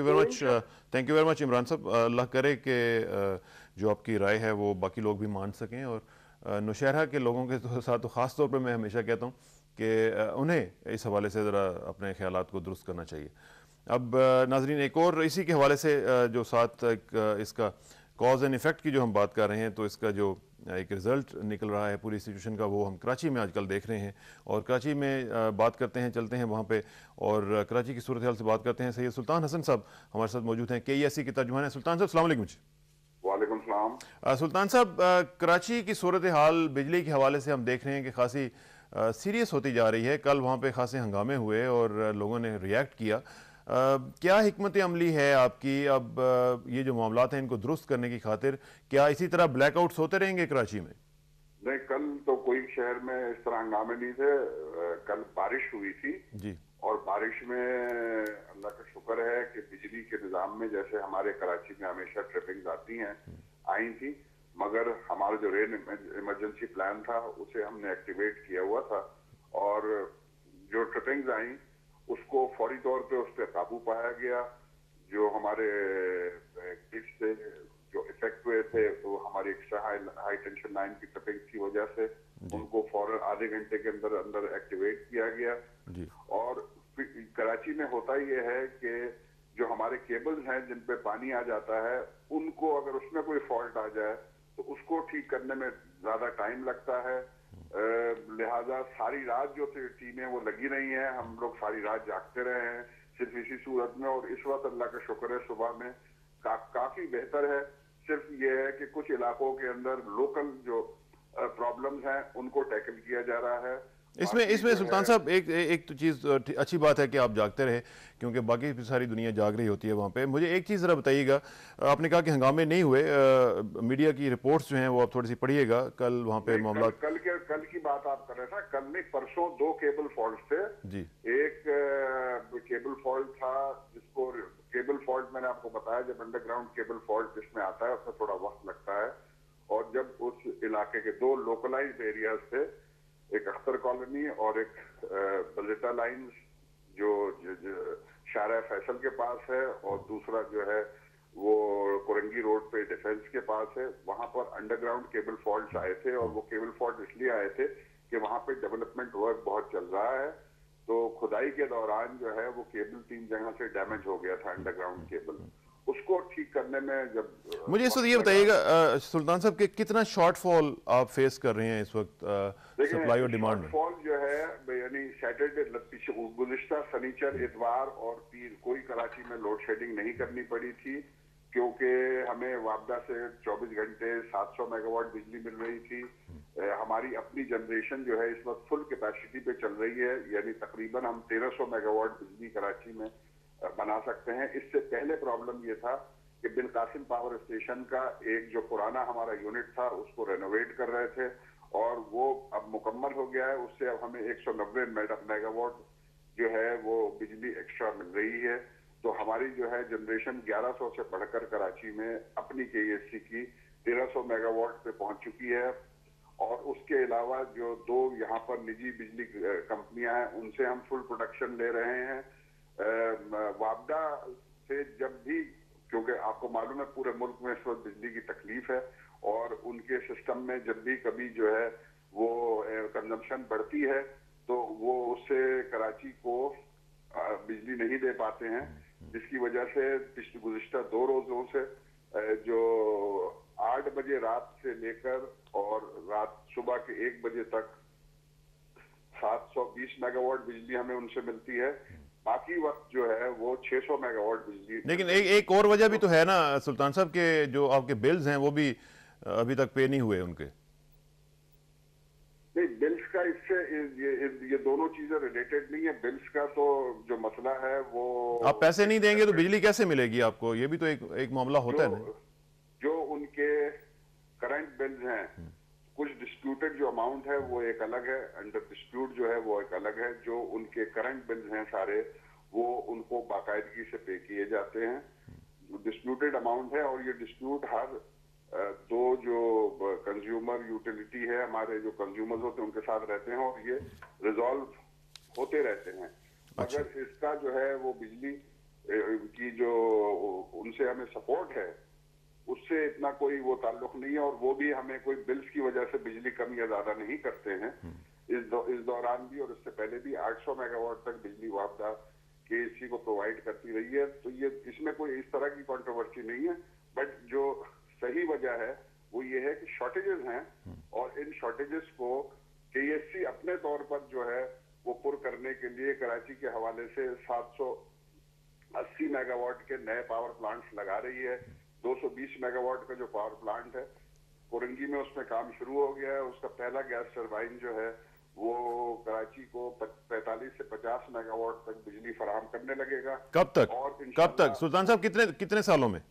you very much Imran साहब। अल्लाह करे कि जो आपकी राय है वो बाकी लोग भी मान सकें, और नौशहरा के लोगों के साथ तो ख़ास तौर पे मैं हमेशा कहता हूँ कि उन्हें इस हवाले से ज़रा अपने ख्यालात को दुरुस्त करना चाहिए। अब नाजरीन, एक और इसी के हवाले से जो साथ इसका कॉज एंड इफ़ेक्ट की जो हम बात कर रहे हैं, तो इसका जो एक रिज़ल्ट निकल रहा है पूरी सिचुएशन का, वो हम कराची में आजकल देख रहे हैं। और कराची में बात करते हैं, चलते हैं वहाँ पे और कराची की सूरत हाल से बात करते हैं। सैयद सुल्तान हसन साहब हमारे साथ मौजूद हैं, KESC के तर्जुमान हैं। सुल्तान साहब, अस्सलाम वालेकुम जी। वालेकुम सलाम। सुल्तान साहब, कराची की सूरत हाल बिजली के हवाले से हम देख रहे हैं कि खासी सीरियस होती जा रही है। कल वहाँ पे खासे हंगामे हुए और लोगों ने रिएक्ट किया। क्या हिकमत अमली है आपकी अब ये जो मामलात हैं इनको दुरुस्त करने की खातिर? क्या इसी तरह ब्लैकआउट्स होते रहेंगे कराची में? नहीं, कल तो कोई शहर में इस तरह हंगामे नहीं थे। कल बारिश हुई थी जी, और बारिश में अल्लाह का शुक्र है कि बिजली के निज़ाम में जैसे हमारे कराची में हमेशा ट्रिपिंग्स आती हैं, आई थी, मगर हमारा जो रेन इमरजेंसी प्लान था उसे हमने एक्टिवेट किया हुआ था, और जो ट्रिपिंग्स आई उसको फौरी तौर पे उस पर काबू पाया गया। जो हमारे ग्रिड से जो इफेक्ट हुए थे तो हमारी एक्स्ट्रा हाई टेंशन लाइन की ट्रिपिंग की वजह से उनको फौरन आधे घंटे के अंदर अंदर एक्टिवेट किया गया जी। और कराची में होता ये है कि जो हमारे केबल्स हैं जिन पे पानी आ जाता है, उनको अगर उसमें कोई फॉल्ट आ जाए तो उसको ठीक करने में ज्यादा टाइम लगता है। लिहाजा सारी रात जो टीमें वो लगी रही हैं, हम लोग सारी रात जागते रहे हैं सिर्फ इसी सूरत में, और इस वक्त अल्लाह का शुक्र है सुबह में काफी बेहतर है। सिर्फ ये है कि कुछ इलाकों के अंदर लोकल जो प्रॉब्लम्स हैं उनको टैकल किया जा रहा है। इसमें सुल्तान साहब एक तो चीज़ अच्छी बात है कि आप जागते रहे, क्योंकि बाकी सारी दुनिया जाग रही होती है वहाँ पे। मुझे एक चीज़ ज़रा बताइएगा, आपने कहा कि हंगामे नहीं हुए, मीडिया की रिपोर्ट्स जो हैं वो आप थोड़ी सी पढ़िएगा। कल वहाँ पे मामला कल की बात आप कर रहे थे, कल नहीं परसों 2 केबल फॉल्ट थे जी। एक केबल फॉल्ट था जिसको केबल फॉल्ट मैंने आपको बताया, जब अंडरग्राउंड केबल फॉल्ट जिसमें आता है उसमें थोड़ा वक्त लगता है, और जब उस इलाके के 2 लोकलाइज्ड एरियाज थे, एक अख्तर कॉलोनी और एक बल्लेटा लाइन्स जो शारा फैसल के पास है, और दूसरा जो है वो कोरंगी रोड पे डिफेंस के पास है, वहां पर अंडरग्राउंड केबल फॉल्ट्स आए थे। और वो केबल फॉल्ट इसलिए आए थे कि वहां पे डेवलपमेंट वर्क बहुत चल रहा है, तो खुदाई के दौरान जो है वो केबल 3 जगह से डैमेज हो गया था अंडरग्राउंड केबल। उसको ठीक करने में जब मुझे इस वक्त ये बताइएगा सुल्तान साहब कि कितना शॉर्टफॉल आप फेस कर रहे हैं इस वक्त सप्लाई और डिमांड में? शॉर्टफॉल जो है यानी सैटरडे गुज़िश्ता शनिचर इतवार और पीर कोई कराची में लोड शेडिंग नहीं करनी पड़ी थी, क्योंकि हमें वापदा से 24 घंटे 700 मेगावाट बिजली मिल रही थी। हमारी अपनी जनरेशन जो है इस वक्त फुल कैपेसिटी पे चल रही है, यानी तकरीबन हम 1300 मेगावाट बिजली कराची में बना सकते हैं। इससे पहले प्रॉब्लम ये था कि बिन कासिम पावर स्टेशन का एक जो पुराना हमारा यूनिट था उसको रेनोवेट कर रहे थे, और वो अब मुकम्मल हो गया है। उससे अब हमें 190 मेगावाट जो है वो बिजली एक्स्ट्रा मिल रही है। तो हमारी जो है जनरेशन 1100 से बढ़कर कराची में अपनी KESC की 1300 मेगावाट पे पहुंच चुकी है। और उसके अलावा जो 2 यहाँ पर निजी बिजली कंपनियां हैं उनसे हम फुल प्रोडक्शन ले रहे हैं। वापदा से जब भी, क्योंकि आपको मालूम है पूरे मुल्क में इस वक्त बिजली की तकलीफ है, और उनके सिस्टम में जब भी कभी जो है वो कंजम्पशन बढ़ती है तो वो उससे कराची को बिजली नहीं दे पाते हैं, जिसकी वजह से पिछले गुज़िश्ता 2 रोजों से जो 8 बजे रात से लेकर और रात सुबह के 1 बजे तक 720 मेगावाट बिजली हमें उनसे मिलती है। बाकी वक्त जो है वो 600 मेगावाट बिजली। लेकिन एक और वजह भी तो है ना सुल्तान साहब के जो आपके बिल्स हैं वो भी अभी तक पे नहीं हुए उनके। नहीं, बिल्स का इससे ये दोनों चीजें रिलेटेड नहीं है। बिल्स का तो जो मसला है वो आप पैसे नहीं देंगे तो बिजली कैसे मिलेगी आपको, ये भी तो एक मामला होता है ना। जो उनके करंट ہیں, कुछ डिस्प्यूटेड जो अमाउंट है वो एक अलग है, अंडर डिस्प्यूट जो है वो एक अलग है. जो उनके करंट बिल्स हैं सारे वो उनको बाकायदगी से पे किए जाते हैं. डिस्प्यूटेड अमाउंट है और ये डिस्प्यूट हर दो जो कंज्यूमर यूटिलिटी है, हमारे जो कंज्यूमर्स होते हैं उनके साथ रहते हैं और ये रिजॉल्व होते रहते हैं. मगर इसका जो है वो बिजली की जो उनसे हमें सपोर्ट है उससे इतना कोई वो ताल्लुक नहीं है और वो भी हमें कोई बिल्स की वजह से बिजली कम या ज्यादा नहीं करते हैं. इस दौरान भी और इससे पहले भी 800 मेगावाट तक बिजली वापदा केएससी को प्रोवाइड करती रही है. तो ये इसमें कोई इस तरह की कंट्रोवर्सी नहीं है. बट जो सही वजह है वो ये है कि शॉर्टेजेस हैं और इन शॉर्टेजेस को केएससी अपने तौर पर जो है वो पुर करने के लिए कराची के हवाले से 780 मेगावाट के नए पावर प्लांट्स लगा रही है. 220 मेगावाट का जो पावर प्लांट है कोरंगी में उसमें काम शुरू हो गया है. उसका पहला गैस टरबाइन जो है वो कराची को 45 से 50 मेगावाट तक बिजली फराहम करने लगेगा. कब तक? और कब तक सुल्तान साहब? कितने सालों में?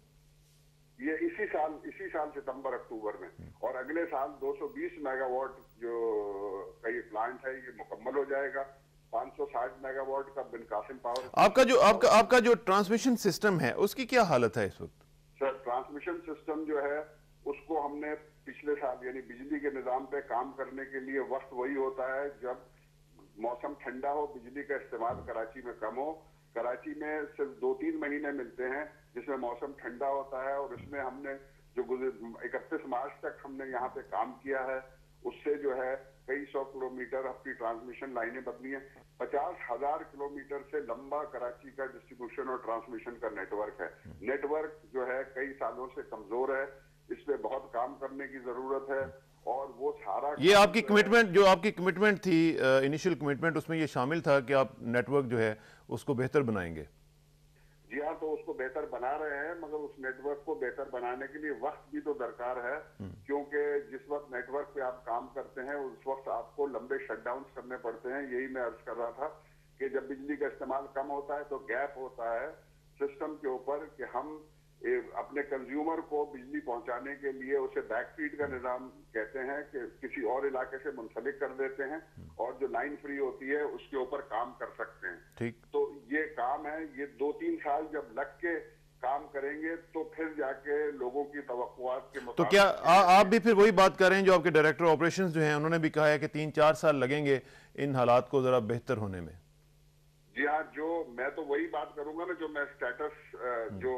ये इसी साल सितंबर अक्टूबर में. और अगले साल 220 मेगावाट जो का ये प्लांट है ये मुकम्मल हो जाएगा. 560 मेगावाट का बिन कासिम पावर. आपका जो ट्रांसमिशन सिस्टम है उसकी क्या हालत है इस वक्त? सर ट्रांसमिशन सिस्टम जो है उसको हमने पिछले साल यानी बिजली के निजाम पे काम करने के लिए वक्त वही होता है जब मौसम ठंडा हो, बिजली का इस्तेमाल कराची में कम हो. कराची में सिर्फ 2-3 महीने मिलते हैं जिसमें मौसम ठंडा होता है और इसमें हमने जो 31 मार्च तक हमने यहाँ पे काम किया है उससे जो है कई 100 किलोमीटर अपनी ट्रांसमिशन लाइनें बदली हैं. 50,000 किलोमीटर से लंबा कराची का डिस्ट्रीब्यूशन और ट्रांसमिशन का नेटवर्क है. नेटवर्क जो है कई सालों से कमजोर है. इस पे बहुत काम करने की जरूरत है और वो सारा ये आपकी कमिटमेंट जो आपकी कमिटमेंट थी, इनिशियल कमिटमेंट, उसमें ये शामिल था कि आप नेटवर्क जो है उसको बेहतर बनाएंगे. जी हाँ, तो उसको बेहतर बना रहे हैं मगर उस नेटवर्क को बेहतर बनाने के लिए वक्त भी तो दरकार है. क्योंकि जिस वक्त नेटवर्क पे आप काम करते हैं उस वक्त आपको लंबे शटडाउन करने पड़ते हैं. यही मैं अर्ज कर रहा था कि जब बिजली का इस्तेमाल कम होता है तो गैप होता है सिस्टम के ऊपर कि हम अपने कंज्यूमर को बिजली पहुंचाने के लिए उसे बैकफीड का निजाम कहते हैं कि किसी और इलाके से मुंसलिक कर देते हैं और जो लाइन फ्री होती है उसके ऊपर काम कर सकते हैं. ठीक. तो ये काम है, ये 2-3 साल जब लग के काम करेंगे तो फिर जाके लोगों की तवक्कुआत के मुताबिक. तो क्या आप भी फिर वही बात कर रहे हैं जो आपके डायरेक्टर ऑपरेशंस जो हैं उन्होंने भी कहा है कि 3-4 साल लगेंगे इन हालात को जरा बेहतर होने में? जी हाँ, जो मैं तो वही बात करूंगा ना जो मैं स्टेटस जो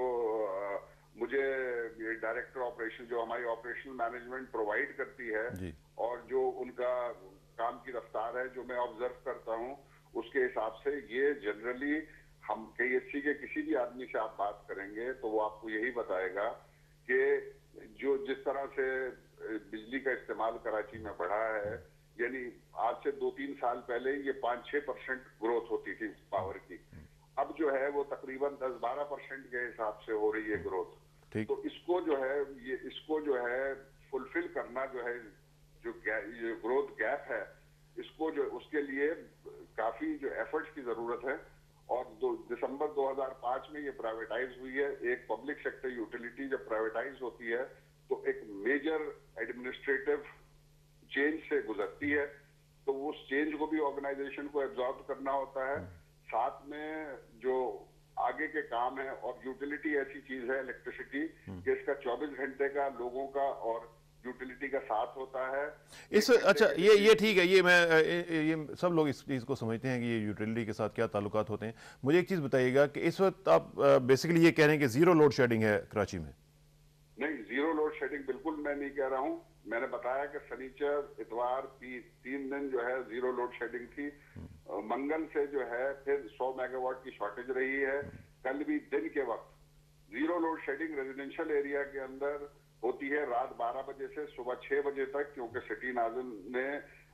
मुझे डायरेक्टर ऑपरेशन जो हमारी ऑपरेशनल मैनेजमेंट प्रोवाइड करती है जी. और जो उनका काम की रफ्तार है जो मैं ऑब्जर्व करता हूँ उसके हिसाब से ये जनरली हम केएससी के किसी भी आदमी से आप बात करेंगे तो वो आपको यही बताएगा कि जो जिस तरह से बिजली का इस्तेमाल कराची में बढ़ा है, यानी आज से 2-3 साल पहले ये 5-6% ग्रोथ होती थी पावर की, अब जो है वो तकरीबन 10-12% के हिसाब से हो रही है ग्रोथ. तो इसको जो है फुलफिल करना जो है जो ग्रोथ गैप है इसको जो उसके लिए काफी जो एफर्ट्स की जरूरत है. और दिसंबर 2005 में ये प्राइवेटाइज हुई है. एक पब्लिक सेक्टर यूटिलिटी जब प्राइवेटाइज होती है तो एक मेजर एडमिनिस्ट्रेटिव चेंज से गुजरती है तो उस चेंज को भी ऑर्गेनाइजेशन को एब्जॉर्ब करना होता है. साथ में जो आगे के काम है और यूटिलिटी ऐसी चीज है इलेक्ट्रिसिटी कि इसका 24 घंटे का लोगों का और यूटिलिटी का साथ होता है. अच्छा, ये ठीक है, ये सब लोग इस चीज़ को समझते हैं कि ये यूटिलिटी के साथ क्या ताल्लुकात होते हैं. मुझे एक चीज़ बताइएगा कि इस वक्त आप बेसिकली ये कह रहे हैं कि जीरो लोड शेडिंग है कराची में? नहीं, जीरो लोड शेडिंग बिल्कुल मैं नहीं कह रहा हूँ. मैंने बताया कि शनिचर, इतवार, 3 दिन जो है जीरो लोड शेडिंग थी. मंगल से जो है फिर 100 मेगावाट की शॉर्टेज रही है. कल भी दिन के वक्त zero load shedding residential area के अंदर होती है रात 12 बजे से सुबह 6 बजे तक, क्योंकि सिटी नाज़िम ने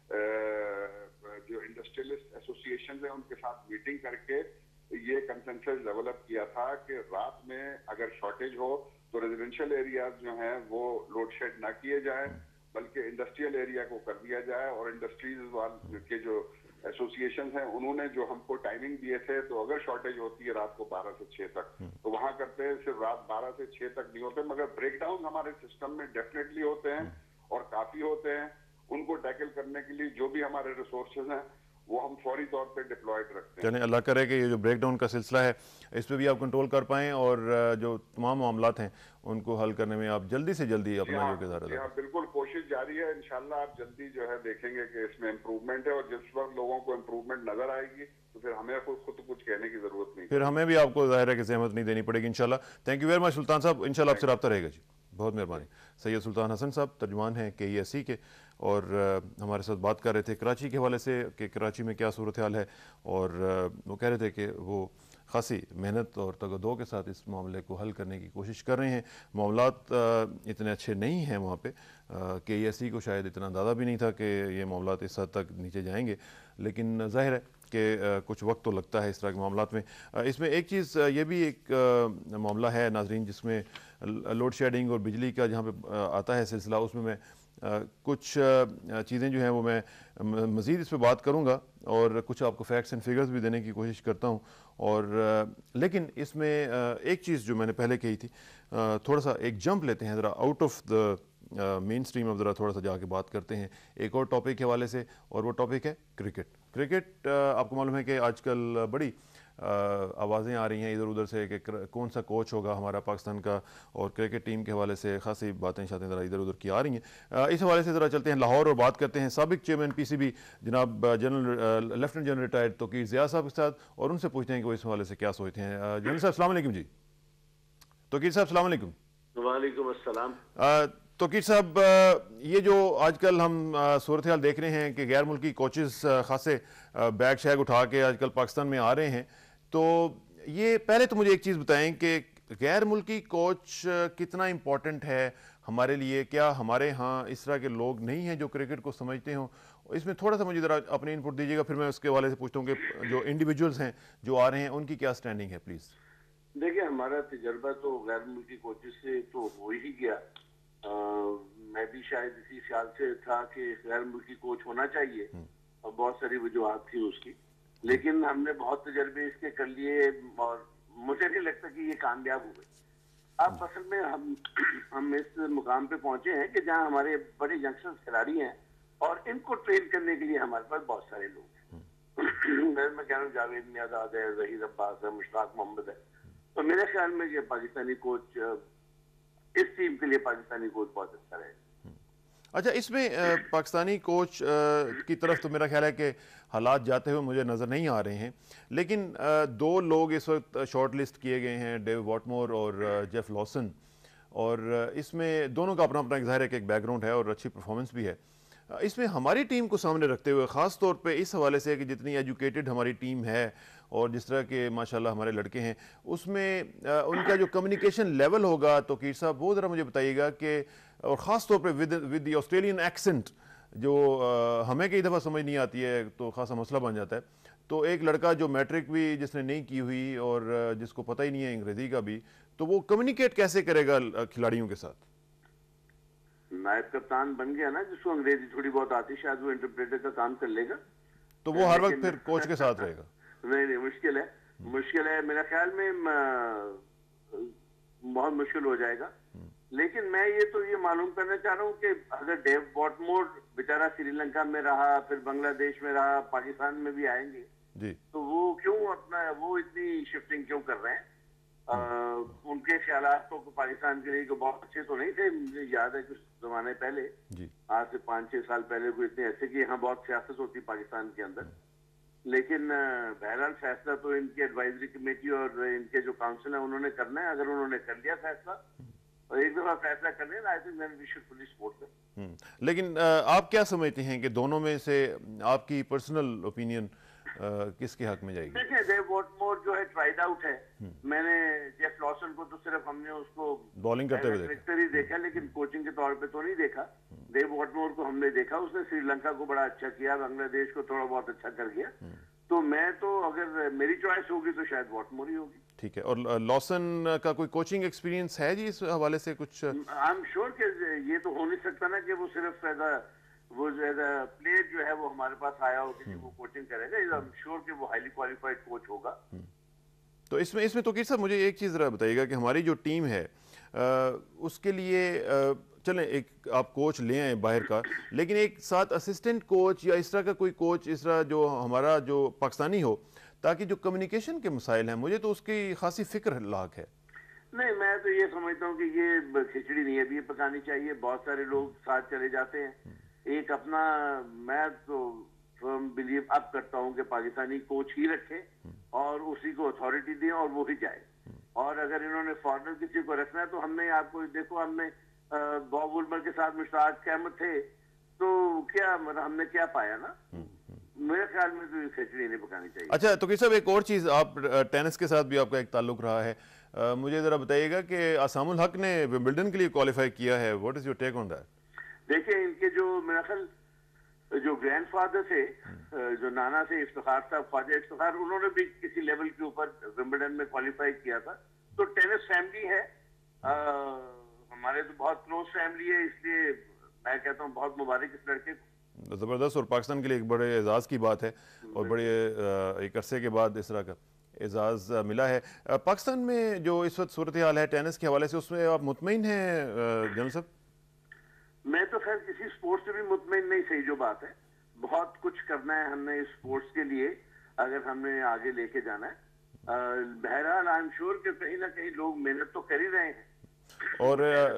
जो इंडस्ट्रियलिस्ट एसोसिएशन है उनके साथ मीटिंग करके ये कंसेंसस डेवलप किया था कि रात में अगर शॉर्टेज हो तो रेजिडेंशियल एरियाज जो हैं वो लोड शेड ना किए जाए बल्कि इंडस्ट्रियल एरिया को कर दिया जाए. और इंडस्ट्रीज वाले के जो एसोसिएशन हैं उन्होंने जो हमको टाइमिंग दिए थे तो अगर शॉर्टेज होती है रात को 12 से 6 तक तो वहां करते हैं. सिर्फ रात 12 से 6 तक नहीं होते मगर ब्रेकडाउन हमारे सिस्टम में डेफिनेटली होते हैं. اور کافی ہوتے ہیں. ان کو ٹیکل کرنے کے لیے جو بھی ہمارے ریسورسز ہیں وہ ہم فوری طور پہ ڈپلوائڈ رکھتے ہیں. چلیں اللہ کرے کہ یہ جو بریک ڈاؤن کا سلسلہ ہے اس پہ بھی آپ کنٹرول کر پائیں اور جو تمام معاملات ہیں ان کو حل کرنے میں آپ جلدی سے جلدی اپنا جو کردار ادا جی ہاں بالکل کوشش جاری ہے. انشاءاللہ آپ جلدی جو ہے دیکھیں گے کہ اس میں امپروومنٹ ہے, اور جس وقت لوگوں کو امپروومنٹ نظر آئے گی تو پھر ہمیں خود کچھ کہنے کی ضرورت نہیں, پھر ہمیں بھی آپ کو ظاہر ہے کہ زحمت نہیں دینی پڑے گی انشاءاللہ. Thank you very much Sultan صاحب, انشاءاللہ آپ سے رابطہ رہے گا جی. بہت مہربانی. سید سلطان حسن صاحب ترجمان ہیں KESE کے, اور ہمارے ساتھ بات کر رہے تھے کراچی کے حوالے سے کہ کراچی میں کیا صورتحال ہے, اور وہ کہہ رہے تھے کہ وہ خاصی محنت اور تگ و دو کے ساتھ اس معاملے کو حل کرنے کی کوشش کر رہے ہیں. معاملات اتنے اچھے نہیں ہیں وہاں پہ, KESE کو شاید اتنا اندازہ بھی نہیں تھا کہ یہ معاملات اس حد تک نیچے جائیں گے, لیکن ظاہر ہے کہ کچھ وقت تو لگتا ہے اس طرح کے معاملات میں. اس میں ایک چیز یہ بھی ایک معاملہ ہے ناظرین, جس میں لوڈ شیڈنگ اور بجلی کا جہاں پہ آتا ہے سلسلہ, اس میں کچھ چیزیں جو ہیں وہ میں مزید اس پہ بات کروں گا, اور کچھ آپ کو فیکٹس اینڈ فگرز بھی دینے کی کوشش کرتا ہوں. اور لیکن اس میں ایک چیز جو میں نے پہلے کہی تھی, تھوڑا سا ایک جمپ لیتے ہیں, ذرا out of the mainstream اب ذرا تھوڑا سا جا کے بات کرتے ہیں ایک اور ٹاپک کے حوالے سے, اور وہ ٹاپک ہے کرکٹ. کرکٹ آپ کو معلوم ہے کہ آج کل بڑی آوازیں آ رہی ہیں ادھر ادھر سے کہ کون سا کوچ ہوگا ہمارا پاکستان کا, اور کرکٹ ٹیم کے حوالے سے خاصی باتیں شاتیں ذرا ادھر ادھر کی آ رہی ہیں. اس حوالے سے ذرا چلتے ہیں لاہور اور بات کرتے ہیں سابق چیئرمین PCB جناب general lieutenant general retired Tauqir Zia صاحب کے ساتھ, اور ان سے پوچھتے ہیں کہ وہ اس حوالے سے کیا سوچتے ہیں. جنرل صاحب السلام علیکم. جی توقیر صاحب السلام علیکم. وعلیکم السلام. توقیر صاحب, یہ جو آج کل ہم صورتحال دیکھ رہے ہیں کہ غیر ملکی کوچز خاصے بیگ شیگ اٹھا کے آج کل پاکستان میں آ رہے ہیں, تو یہ پہلے تو مجھے ایک چیز بتائیں کہ غیر ملکی کوچ کتنا امپورٹنٹ ہے ہمارے لیے؟ کیا ہمارے ہاں اس طرح کے لوگ نہیں ہیں جو کرکٹ کو سمجھتے ہوں؟ اس میں تھوڑا سا مجھے ذرا اپنی انپٹ دیجیے گا, پھر میں اس کے حوالے سے پوچھتا ہوں کہ جو انڈیویجولز ہیں جو آ رہے ہیں ان کی کیا سٹینڈنگ ہے پلیز. دیکھیں ہمارا تجربہ تو غیر ملکی کوچز سے تو ہو ہی گیا. میں بھی شاید اسی خیال سے تھا کہ غیر ملکی کوچ ہونا چاہیے, اور بہت ساری وجوہات تھی اس کی, لیکن ہم نے بہت تجربے اس کے کر لیے اور مجھے نہیں لگتا کہ یہ کامیاب ہوئے. اب اصل میں ہم اس مقام پہ پہنچے ہیں کہ جہاں ہمارے بڑے ینگسٹر کھلاڑی ہیں اور ان کو ٹرین کرنے کے لیے ہمارے پاس بہت سارے لوگ ہیں. میں کہہ رہا ہوں جاوید میاں ہے, ظہیر عباس ہے, مشتاق محمد ہے, تو میرے خیال میں یہ پاکستانی کوچ اس ٹیم کے لیے پاکستانی کوچ بہت اچھا رہے. اچھا, اس میں پاکستانی کوچ کی طرف تو میرا خیال ہے کہ حالات جاتے ہوئے مجھے نظر نہیں آ رہے ہیں, لیکن دو لوگ اس وقت شارٹ لسٹ کیے گئے ہیں, ڈیو واٹمور اور جیف لاسن, اور اس میں دونوں کا اپنا اپنا ایک ظاہر ہے کہ ایک بیک گراؤنڈ ہے اور اچھی پرفارمنس بھی ہے. اس میں ہماری ٹیم کو سامنے رکھتے ہوئے خاص طور پہ اس حوالے سے کہ جتنی ایجوکیٹڈ ہماری ٹیم ہے اور جس طرح کے ماشاءاللہ ہمارے لڑکے ہیں, اس میں ان کا جو کمیونیکیشن لیول ہوگا توقیر صاحب وہ ذرا مجھے بتائیے گا کہ, اور خاص طور پہ ود دی آسٹریلین ایکسنٹ جو ہمیں کئی دفعہ سمجھ نہیں آتی ہے تو خاصا مسئلہ بن جاتا ہے. تو ایک لڑکا جو میٹرک بھی جس نے نہیں کی ہوئی اور جس کو پتہ ہی نہیں ہے انگریزی کا بھی, تو وہ کمیونیکیٹ کیسے کرے گا کھلاڑیوں کے ساتھ؟ نائب کپتان بن گیا نا, جس کو انگریزی تھوڑی بہت آتی, شاید وہ انٹرپریٹر کا کام کر لے گا, تو وہ ہر وقت پھر کوچ کے ساتھ رہے گا. نہیں مشکل ہے میرا خیال میں, بہت مشکل ہو جائے گا. لیکن میں یہ معلوم کرنا چاہ رہا ہوں کہ اگر ڈیو واٹمور بیچارہ سری لنکا میں رہا, پھر بنگلہ دیش میں رہا, پاکستان میں بھی آئیں گے, تو وہ کیوں وہ اتنی شفٹنگ کیوں کر رہے ہیں؟ ان کے خیالات تو پاکستان کے لیے بہت اچھے تو نہیں تھے. مجھے یاد ہے کچھ زمانے پہلے, آج سے 5-6 سال پہلے کوئی اتنے ایسے کہ یہاں بہت سیاست ہوتی پاکستان کے اندر, لیکن بہرحال فیصلہ تو ان کی ایڈوائزری کمیٹی اور ان کے جو کاؤنسل ہیں انہوں نے کرنا ہے. اگر انہوں نے کر لیا فیصلہ, اور ایک دفعہ فیصلہ کر لیا, I think then we should fully support them. لیکن آپ کیا سمجھتے ہیں کہ دونوں میں سے آپ کی پرسنل اوپینین کس کے حق میں جائے گی؟ دیکھیں ڈیو واٹمور جو ہے ٹرائیڈ آؤٹ ہے. میں نے جیف لاسن کو تو صرف ہم نے اس کو بالنگ کرتے ہوئے ہی دیکھا, لیکن کوچنگ کے طور پہ تو نہیں دیکھا. ڈیو واٹمور کو ہم نے دیکھا, اس نے سری لنکا کو بڑا اچھا کیا, بنگلہ دیش کو تھوڑا بہت اچھا کر گیا. تو میں تو اگر میری چوائس ہوگی تو شاید واٹمور ہی ہوگی. ٹھیک ہے. اور لاسن کا کوئی کوچنگ ایکسپیرینس ہے جی اس حوالے سے کچھ؟ آئی ایم شیور کہ یہ تو ہو نہیں سکتا نا کہ وہ صرف وہ پلیئر جو ہے وہ ہمارے پاس آیا ہو کہ وہ کوچنگ کرے گا. آئی ایم شیور کہ وہ ہائیلی کوالیفائڈ کوچ ہوگا. تو اس میں توقیر صاحب مجھے ایک چیز ذرا بتائیے گا کہ ہماری جو ٹیم ہے اس کے لیے चलें एक आप कोच ले आए बाहर का, लेकिन एक साथ असिस्टेंट कोच या इस तरह का कोई कोच इस तरह जो हमारा जो पाकिस्तानी हो, ताकि जो कम्युनिकेशन के मसाइल हैं, मुझे तो उसकी खासी फिक्र लाक है। नहीं, मैं तो ये समझता हूँ कि ये खिचड़ी नहीं है अभी पकानी चाहिए। बहुत सारे लोग साथ चले जाते हैं। एक अपना, मैं तो बिलीव अब करता हूँ कि पाकिस्तानी कोच ही रखे और उसी को अथॉरिटी दें और वो ही जाए। और अगर इन्होंने फॉरनर किसी को रखना है तो हमने आपको देखो, हमने बॉब वुलमर के साथ मुश्ताक अहमद थे, तो क्या मतलब हमने क्या पाया ना। मेरे ख्याल में तो खिचड़ी नहीं पकानी चाहिए। अच्छा तो किसी एक और चीज़, आप टेनिस के साथ भी आपका एक ताल्लुक रहा है, मुझे ज़रा बताइएगा कि आसामुल हक ने विंबलडन के लिए क्वालिफाई किया है, what is your take on that? देखिए, इनके जो मेरा ख्याल जो ग्रैंडफादर थे, जो नाना थे इफ्तिखार साहब, ख्वाजा इफ्तिखार, उन्होंने भी किसी लेवल के ऊपर विंबलडन में क्वालिफाई किया था। तो टेनिस फैमिली है, हमारे तो बहुत क्लोज फैमिली है, इसलिए मैं कहता हूँ बहुत मुबारक इस लड़के को। ज़बरदस्त, और पाकिस्तान के लिए एक बड़े एजाज़ की बात है और बड़े एक अरसे के बाद इस तरह का एजाज़ मिला है। पाकिस्तान में जो इस वक्त सूरत हाल है टेनिस के हवाले से, उसमें आप मुतमईन हैं जनरल साहब? मैं तो खैर किसी स्पोर्ट्स से भी मुतमईन नहीं, सही जो बात है। बहुत कुछ करना है हमने इस स्पोर्ट्स के लिए, अगर हमने आगे लेके जाना है। बहरहाल आई एम श्योर कि कहीं ना कहीं लोग मेहनत तो कर ही रहे हैं। और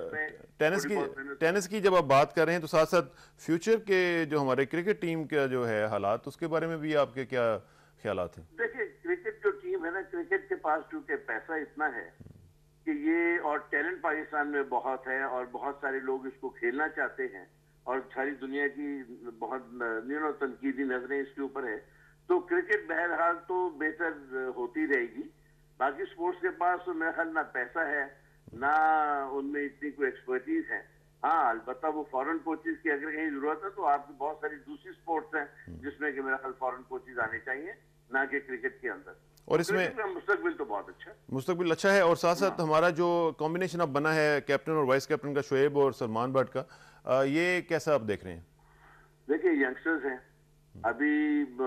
टेनिस की जब आप बात कर रहे हैं तो साथ साथ फ्यूचर के जो हमारे क्रिकेट टीम का जो है हालात, उसके बारे में भी आपके क्या ख्यालात हैं? देखिए, क्रिकेट जो टीम है ना, क्रिकेट के पास चूंकि पैसा इतना है कि ये, और टैलेंट पाकिस्तान में बहुत है और बहुत सारे लोग इसको खेलना चाहते हैं और सारी दुनिया की बहुत तनकीदी नजरें इसके ऊपर है, तो क्रिकेट बहरहाल तो बेहतर होती रहेगी। बाकी स्पोर्ट्स के पास तो मेरा ख्याल ना पैसा है ना उनमें इतनी कोई एक्सपर्टीज है। हाँ, अलबत्ता वो फॉरेन कोचेज की अगर कहीं जरूरत है तो आपकी बहुत सारी दूसरी स्पोर्ट्स हैं जिसमें कि मेरा ख्याल फॉरेन कोचेज आने चाहिए, ना कि क्रिकेट के अंदर। और इसमें मुस्तकबिल तो बहुत अच्छा है, मुस्तकबिल अच्छा है। और साथ साथ हमारा जो कॉम्बिनेशन अब बना है कैप्टन और वाइस कैप्टन का, शोएब और सलमान भट्ट का, ये कैसा आप देख रहे हैं? देखिए, यंगस्टर्स हैं अभी,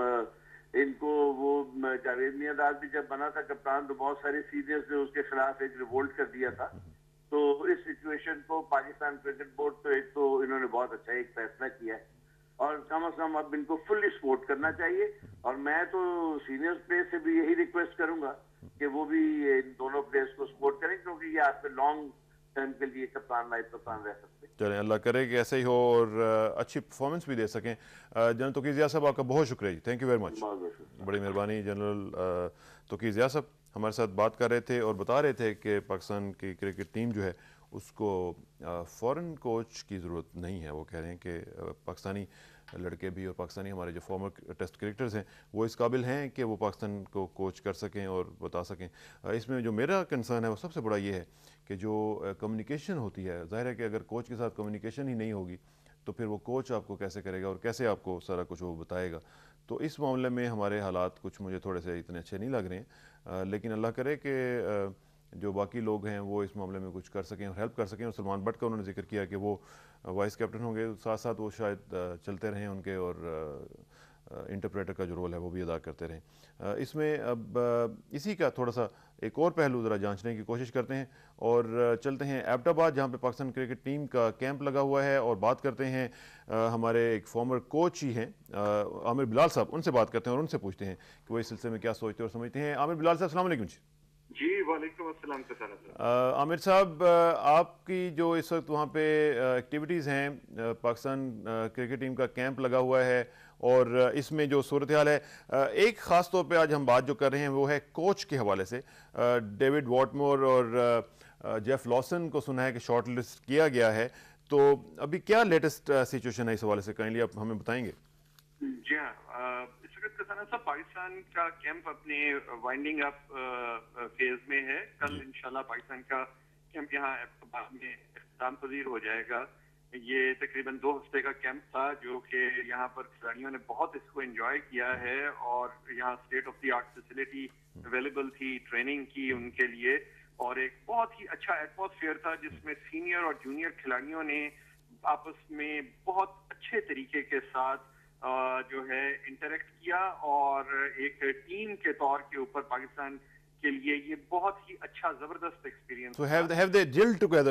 इनको वो जावेद मियांदाद भी जब बना था कप्तान तो बहुत सारे सीनियर्स ने उसके खिलाफ एक रिवोल्ट कर दिया था। तो इस सिचुएशन को पाकिस्तान क्रिकेट बोर्ड तो एक तो इन्होंने बहुत अच्छा एक फैसला किया है और कम से कम अब इनको फुल्ली सपोर्ट करना चाहिए। और मैं तो सीनियर प्लेयर से भी यही रिक्वेस्ट करूंगा कि वो भी इन दोनों प्लेयर्स को सपोर्ट करें, क्योंकि ये आपके लॉन्ग टर्म के लिए कप्तान वाइस कप्तान रह सकते हैं। चलें, अल्लाह करे कि ऐसे ही हो और अच्छी परफॉर्मेंस भी दे सकें। जनरल तोकीर ज़िया साहब, आपका बहुत शुक्रिया जी, थैंक यू वेरी मच, बड़ी मेहरबानी। जनरल तोकीर ज़िया साहब हमारे साथ बात कर रहे थे और बता रहे थे कि पाकिस्तान की क्रिकेट टीम जो है उसको फ़ॉरेन कोच की ज़रूरत नहीं है। वो कह रहे हैं कि पाकिस्तानी लड़के भी और पाकिस्तानी हमारे जो फॉर्मर टेस्ट क्रिकेटर्स हैं वो इस काबिल हैं कि वो पाकिस्तान को कोच कर सकें और बता सकें। इसमें जो मेरा कंसर्न है वो सबसे बड़ा ये है कि जो कम्युनिकेशन होती है, ज़ाहिर है कि अगर कोच के साथ कम्युनिकेशन ही नहीं होगी तो फिर वो कोच आपको कैसे करेगा और कैसे आपको सारा कुछ वो बताएगा। तो इस मामले में हमारे हालात कुछ मुझे थोड़े से इतने अच्छे नहीं लग रहे हैं, लेकिन अल्लाह करे कि जो बाकी लोग हैं वो इस मामले में कुछ कर सकें और हेल्प कर सकें। और सलमान भट्ट का उन्होंने जिक्र किया कि वो वाइस कैप्टन होंगे, साथ साथ वो शायद चलते रहें उनके और इंटरप्रेटर का जो रोल है वो भी अदा करते रहें। इसमें अब इसी का थोड़ा सा एक और पहलू ज़रा जांचने की कोशिश करते हैं और चलते हैं एबटाबाद, जहाँ पे पाकिस्तान क्रिकेट टीम का कैंप लगा हुआ है, और बात करते हैं हमारे एक फॉर्मर कोच ही हैं आमिर बिलाल साहब, उनसे बात करते हैं और उनसे पूछते हैं कि वो इस सिलसिले में क्या सोचते और समझते हैं। आमिर बिलाल साहब, अस्सलाम वालेकुम जी। जी वालेकुम अस्सलाम। आमिर साहब, आपकी जो इस वक्त वहाँ पे एक्टिविटीज़ हैं, पाकिस्तान क्रिकेट टीम का कैंप लगा हुआ है और इसमें जो सूरत हाल है, एक ख़ास तौर पे आज हम बात जो कर रहे हैं वो है कोच के हवाले से। डेविड वॉटमोर और जेफ लॉसन को सुना है कि शॉर्ट लिस्ट किया गया है, तो अभी क्या लेटेस्ट सिचुएशन है इस हवाले से, काइंडली आप हमें बताएंगे? जी हाँ, इसरार कसाना साहब, पाकिस्तान का कैंप अपने वाइंडिंग अप फेज में है। कल इंशाल्लाह पाकिस्तान का कैंप यहाँ एबटाबाद में इख्तिताम पजीर हो जाएगा। ये तकरीबन 2 हफ्ते का कैंप था जो कि यहाँ पर खिलाड़ियों ने बहुत इसको एंजॉय किया है और यहाँ state of the art facility available थी ट्रेनिंग की उनके लिए, और एक बहुत ही अच्छा एटमॉस्फेयर था जिसमें सीनियर और जूनियर खिलाड़ियों ने आपस में बहुत अच्छे तरीके के साथ जो है इंटरेक्ट किया और एक टीम के तौर के ऊपर पाकिस्तान کے لیے یہ بہت ہی اچھا زبردست experience. So have they gelled together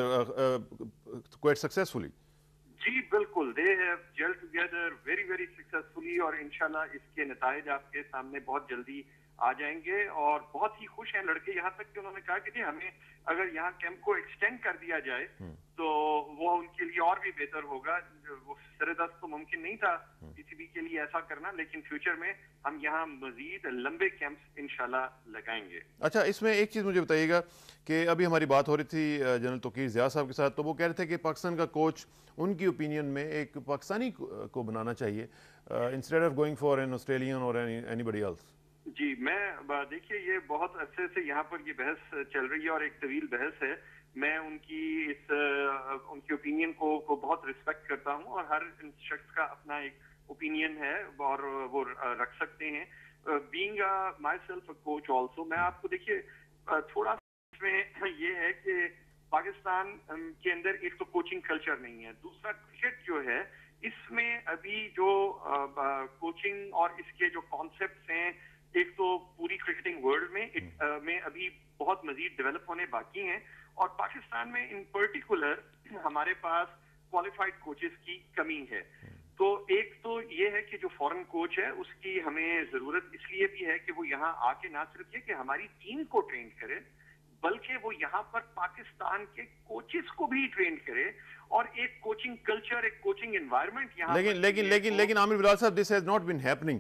quite successfully? جی بالکل, they have gelled together very very successfully, اور انشاءاللہ اس کے نتائج آپ کے سامنے بہت جلدی آ جائیں گے. اور بہت ہی خوش ہیں لڑکے, یہاں تک کہ انہوں نے کہا کہ جی ہمیں اگر یہاں کیمپ کو ایکسٹینڈ کر دیا جائے تو وہ ان کے لیے اور بھی بہتر ہوگا. وہ سر دست تو ممکن نہیں تھا پی سی بی کے لیے ایسا کرنا, لیکن فیوچر میں ہم یہاں مزید لمبے کیمپس انشاءاللہ لگائیں گے. اچھا, اس میں ایک چیز مجھے بتائیے گا کہ ابھی ہماری بات ہو رہی تھی جنرل توقیر ضیاء صاحب کے ساتھ, تو وہ کہہ رہے تھے کہ پاکستان کا کوچ ان کی اوپینین میں ایک پاکستانی کو بنانا چاہیے instead of going for an Australian اور اینی بڈی ایلس. جی میں دیکھیے یہ بہت عرصے سے یہاں پر یہ بحث چل رہی ہے اور ایک طویل بحث ہے. میں ان کی اوپینین کو بہت ریسپیکٹ کرتا ہوں, اور ہر شخص کا اپنا ایک اوپینین ہے اور وہ رکھ سکتے ہیں. Being myself a coach also, میں آپ کو دیکھیے تھوڑا اس میں یہ ہے کہ پاکستان کے اندر ایک تو کوچنگ کلچر نہیں ہے, دوسرا کرکٹ جو ہے اس میں ابھی جو کوچنگ اور اس کے جو کانسیپٹس ہیں, ایک تو پوری کرکٹنگ ورلڈ میں ابھی بہت مزید ڈیولپ ہونے باقی ہیں, اور پاکستان میں ان پرٹیکولر ہمارے پاس کوالیفائڈ کوچز کی کمی ہے. تو ایک تو یہ ہے کہ جو فورن کوچ ہے اس کی ہمیں ضرورت اس لیے بھی ہے کہ وہ یہاں آ کے نہ صرف یہ کہ ہماری ٹیم کو ٹرین کرے, بلکہ وہ یہاں پر پاکستان کے کوچز کو بھی ٹرین کرے, اور ایک کوچنگ کلچر, ایک کوچنگ انوائرمنٹ یہاں. لیکن عامر بلال صاحب, this has not been happening.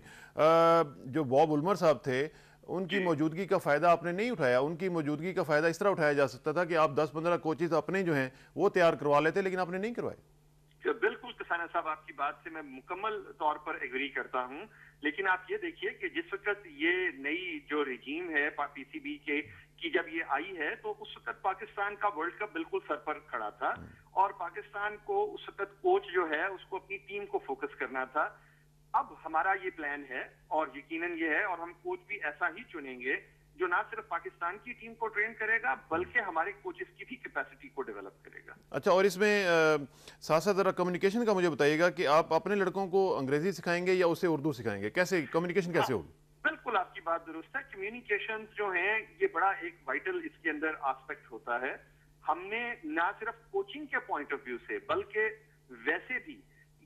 جو باب علمر صاحب تھے ان کی موجودگی کا فائدہ آپ نے نہیں اٹھایا. ان کی موجودگی کا فائدہ اس طرح اٹھایا جا سکتا تھا کہ آپ 10-15 کوچز اپنے جو ہیں وہ تیار کروا لیتے, لیکن آپ نے نہیں کروائے. بالکل کسانہ صاحب, آپ کی بات سے میں مکمل طور پر ایگری کرتا ہوں, لیکن آپ یہ دیکھیے کہ جس وقت یہ نئی جو رجیم ہے پی سی بی کی جب یہ آئی ہے تو اس وقت پاکستان کا ورلڈ کپ بالکل سر پر کھڑا تھا, اور پاکستان کو اس وقت کوچ جو ہے اس کو اپنی ٹیم کو فوکس کرنا تھا. اب ہمارا یہ پلان ہے اور یقیناً یہ ہے, اور ہم کوچ بھی ایسا ہی چنیں گے جو نہ صرف پاکستان کی ٹیم کو ٹرین کرے گا بلکہ ہمارے کوچز کی بھی کیپیسٹی کو ڈیولپ کرے گا. اچھا, اور اس میں ساتھ ساتھ ذرا کمیونیکیشن کا مجھے بتائیے گا کہ آپ اپنے لڑکوں کو انگریزی سکھائیں گے یا اسے اردو سکھائیں گے, کیسے کمیونیکیشن کیسے ہوگی؟ بالکل آپ کی بات درست ہے. کمیونیکیشن جو ہیں یہ بڑا ایک وائٹل اس کے اندر آسپیکٹ ہوتا ہے. ہم نے نہ صرف کوچنگ کے پوائنٹ آف ویو سے بلکہ ویسے بھی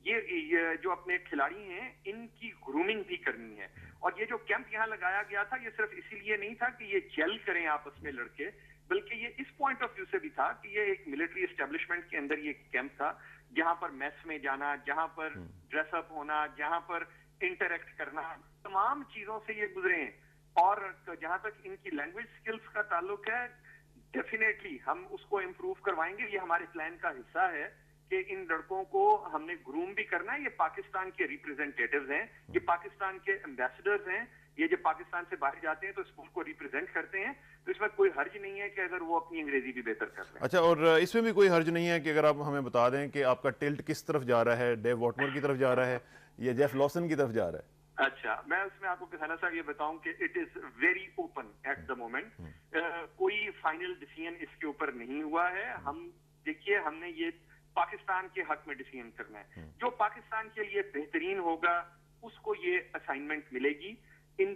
یہ جو اپنے کھلاڑی ہیں ان کی گرومنگ بھی کرنی ہے. اور یہ جو کیمپ یہاں لگایا گیا تھا یہ صرف اسی لیے نہیں تھا کہ یہ جیل کریں آپس میں لڑکے, بلکہ یہ اس پوائنٹ آف ویو سے بھی تھا کہ یہ ایک ملٹری اسٹیبلشمنٹ کے اندر یہ کیمپ تھا جہاں پر میس میں جانا, جہاں پر ڈریس اپ ہونا, جہاں پر انٹریکٹ کرنا, تمام چیزوں سے یہ گزرے ہیں. اور جہاں تک ان کی لینگویج سکلز کا تعلق ہے, ڈیفینیٹلی ہم اس کو امپروو کروائیں گے. یہ ہمارے پلان کا حصہ ہے کہ ان لڑکوں کو ہم نے گروم بھی کرنا ہے. یہ پاکستان کے ریپرزینٹیٹیوز ہیں, یہ پاکستان کے ایمبیسڈرز ہیں, یہ جب پاکستان سے باہر جاتے ہیں تو اسکول کو ریپرزینٹ کرتے ہیں, تو اس میں کوئی حرج نہیں ہے کہ اگر وہ اپنی انگریزی بھی بہتر کر لیں. اچھا, اور اس میں بھی کوئی حرج نہیں ہے کہ اگر آپ ہمیں بتا دیں کہ آپ کا ٹلٹ کس طرف جا رہا ہے, ڈیو واٹمر کی طرف جا رہا ہے یا جیف لاسن کی طرف جا رہا ہے؟ اچھا, میں اس میں آپ کو کسانہ صاحب یہ بتاؤں کہ it is very open at the moment. کوئی فائنل ڈیسیژن اس کے اوپر نہیں ہوا ہے. ہم دیکھیے ہم نے یہ پاکستان کے حق میں ڈیسیژن کرنا ہے. جو پاکستان کے لیے بہترین ہوگا اس کو یہ اسائنمنٹ ملے گی. ان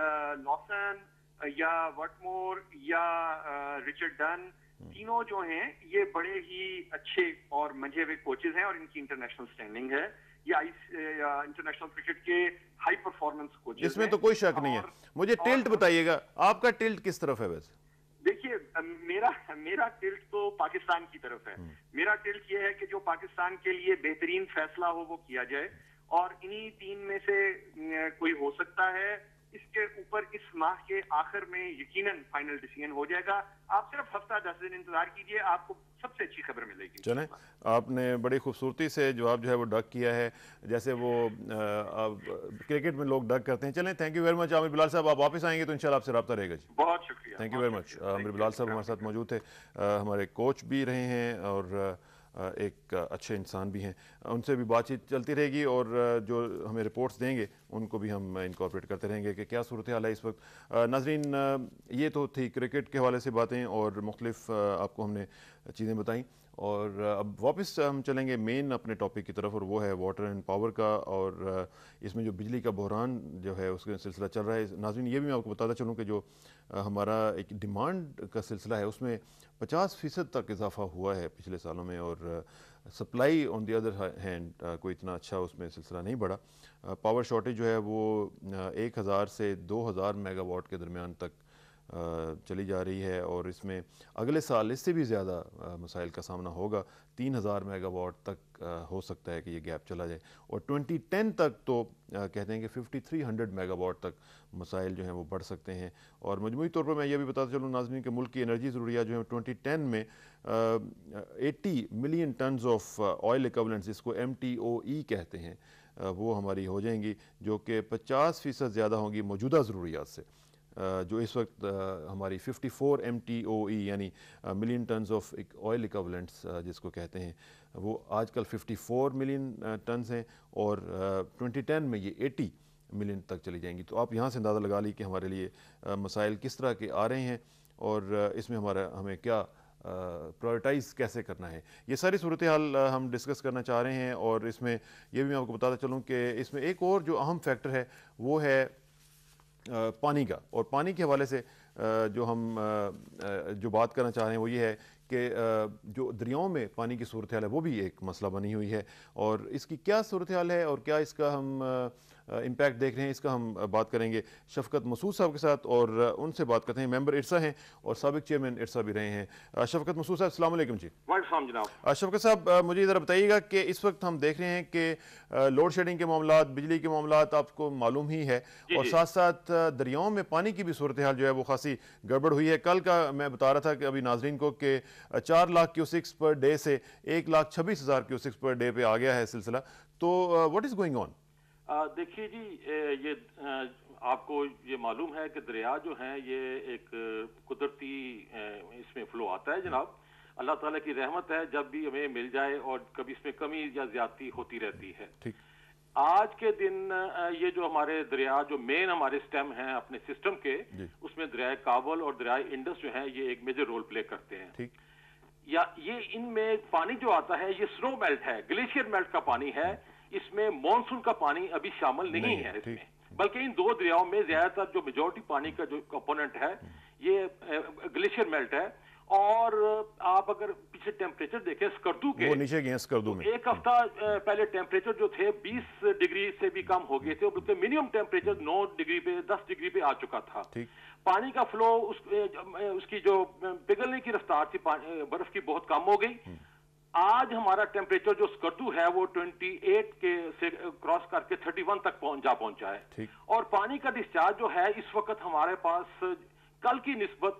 لاسن یا وٹمور یا رچرڈ ڈن, تینوں جو ہیں یہ بڑے ہی اچھے اور منجھے ہوئے کوچز ہیں اور ان کی انٹرنیشنل اسٹینڈنگ ہے. یہ انٹرنیشنل کرکٹ کے ہائی پرفارمنس کوچز, اس میں تو کوئی شک نہیں ہے. مجھے ٹلٹ بتائیے گا, آپ کا ٹلٹ کس طرف ہے ویسے؟ دیکھیے میرا ٹلٹ تو پاکستان کی طرف ہے. میرا ٹلٹ یہ ہے کہ جو پاکستان کے لیے بہترین فیصلہ ہو وہ کیا جائے, اور انہی تین میں سے کوئی ہو سکتا ہے. اس کے اوپر اس ماہ کے آخر میں یقیناً فائنل ڈیسیژن ہو جائے گا. آپ صرف ہفتہ 10 دن انتظار کیجئے, آپ کو سب سے اچھی خبر ملے گی. چلیں, آپ نے بڑی خوبصورتی سے جواب جو ہے وہ ڈگ کیا ہے, جیسے وہ کرکٹ میں لوگ ڈگ کرتے ہیں. چلیں, thank you very much Amir Bilal صاحب. آپ واپس آئیں گے تو انشاءاللہ آپ سے رابطہ رہے گا. جی بہت شکریہ, thank you very much. Amir Bilal صاحب ہمارے ساتھ موجود تھے, ہمارے کوچ بھی رہے ہیں اور ایک اچھے انسان بھی ہیں. ان سے بھی بات چیت چلتی رہے گی اور جو ہمیں رپورٹس دیں گے ان کو بھی ہم انکارپوریٹ کرتے رہیں گے کہ کیا صورتحال ہے اس وقت. ناظرین, یہ تو تھی کرکٹ کے حوالے سے باتیں اور مختلف آپ کو ہم نے چیزیں بتائیں, اور اب واپس ہم چلیں گے مین اپنے ٹاپک کی طرف، اور وہ ہے واٹر اینڈ پاور کا، اور اس میں جو بجلی کا بحران جو ہے اس کا سلسلہ چل رہا ہے۔ ناظرین یہ بھی میں آپ کو بتاتا چلوں کہ جو ہمارا ایک ڈیمانڈ کا سلسلہ ہے اس میں 50% تک اضافہ ہوا ہے پچھلے سالوں میں، اور supply on the other hand کوئی اتنا اچھا اس میں سلسلہ نہیں بڑھا۔ پاور شارٹیج جو ہے وہ 1000 سے 2000 میگا واٹ کے درمیان تک چلی جا رہی ہے، اور اس میں اگلے سال اس سے بھی زیادہ مسائل کا سامنا ہوگا۔ 3000 میگا واٹ تک ہو سکتا ہے کہ یہ گیپ چلا جائے، اور 2010 تک تو کہتے ہیں کہ 5300 میگا واٹ تک مسائل جو ہیں وہ بڑھ سکتے ہیں۔ اور مجموعی طور پر میں یہ بھی بتاتا چلوں ناظرین کہ ملک کی انرجی ضروریات جو ہیں 2010 میں 80 million tons of oil equivalents, جس کو MTOE کہتے ہیں، وہ ہماری ہو جائیں گی، جو کہ 50% زیادہ ہوں گی موجودہ ضروریات سے، جو اس وقت ہماری 54 MTOE یعنی million tons of oil equivalents جس کو کہتے ہیں، وہ آج کل 54 ملین ٹنز ہیں، اور 2010 میں یہ 80 ملین تک چلی جائیں گی۔ تو آپ یہاں سے اندازہ لگا لی کہ ہمارے لیے مسائل کس طرح کے آ رہے ہیں، اور اس میں ہمیں کیا پرائرٹائز کیسے کرنا ہے۔ یہ ساری صورتحال ہم ڈسکس کرنا چاہ رہے ہیں، اور اس میں یہ بھی میں آپ کو بتاتا چلوں کہ اس میں ایک اور جو اہم فیکٹر ہے وہ ہے پانی کا، اور پانی کے حوالے سے جو ہم جو بات کرنا چاہ رہے ہیں وہ یہ ہے کہ جو دریاؤں میں پانی کی صورتحال ہے وہ بھی ایک مسئلہ بنی ہوئی ہے، اور اس کی کیا صورتحال ہے اور کیا اس کا ہم امپیکٹ دیکھ رہے ہیں، اس کا ہم بات کریں گے شفقت مسعود صاحب کے ساتھ، اور ان سے بات کرتے ہیں۔ ممبر ارسا ہیں اور سابق چیئرمین ارسا بھی رہے ہیں۔ شفقت مسعود صاحب السلام علیکم۔ جی وعلیکم السلام جناب۔ شفقت صاحب مجھے ذرا بتائیے گا کہ اس وقت ہم دیکھ رہے ہیں کہ لوڈ شیڈنگ کے معاملات، بجلی کے معاملات آپ کو معلوم ہی ہے، اور ساتھ ساتھ دریاؤں میں پانی کی بھی صورتحال جو ہے وہ خاصی گڑبڑ ہوئی ہے۔ کل کا میں بتا رہا تھا کہ ابھی ناظرین کو کہ 4 لاکھ کیوسکس پر ڈے سے 1,26,000 کیوسکس پر ڈے پہ آ گیا ہے سلسلہ۔ تو واٹ از گوئنگ آن؟ دیکھیے جی، یہ آپ کو یہ معلوم ہے کہ دریا جو ہیں یہ ایک قدرتی اس میں فلو آتا ہے جناب، اللہ تعالیٰ کی رحمت ہے، جب بھی ہمیں مل جائے، اور کبھی اس میں کمی یا زیادتی ہوتی رہتی ہے۔ ٹھیک۔ آج کے دن یہ جو ہمارے دریا جو مین ہمارے سٹیم ہیں اپنے سسٹم کے، اس میں دریائے کابل اور دریائے انڈس جو ہیں یہ ایک میجر رول پلے کرتے ہیں۔ ٹھیک۔ یا یہ ان میں پانی جو آتا ہے یہ سنو میلٹ ہے، گلیشیئر میلٹ کا پانی ہے، اس میں مانسون کا پانی ابھی شامل نہیں ہے اس میں، بلکہ ان دو دریاؤں میں زیادہ تر جو میجورٹی پانی کا جو کمپوننٹ ہے یہ گلیشیئر میلٹ ہے۔ اور آپ اگر پیچھے ٹیمپریچر دیکھیں اسکردو کے، وہ نیچے گئے اسکردو میں، ایک ہفتہ پہلے ٹیمپریچر جو تھے 20 ڈگری سے بھی کم ہو گئے تھے، بلکہ منیمم ٹیمپریچر 9 ڈگری پہ 10 ڈگری پہ آ چکا تھا۔ پانی کا فلو اس کی جو پگھلنے کی رفتار تھی برف کی بہت کم ہو گئی۔ آج ہمارا ٹیمپریچر جو اسکردو ہے وہ 28 کے سے کراس کر کے 31 تک پہنچا ہے، اور پانی کا ڈسچارج جو ہے اس وقت ہمارے پاس کل کی نسبت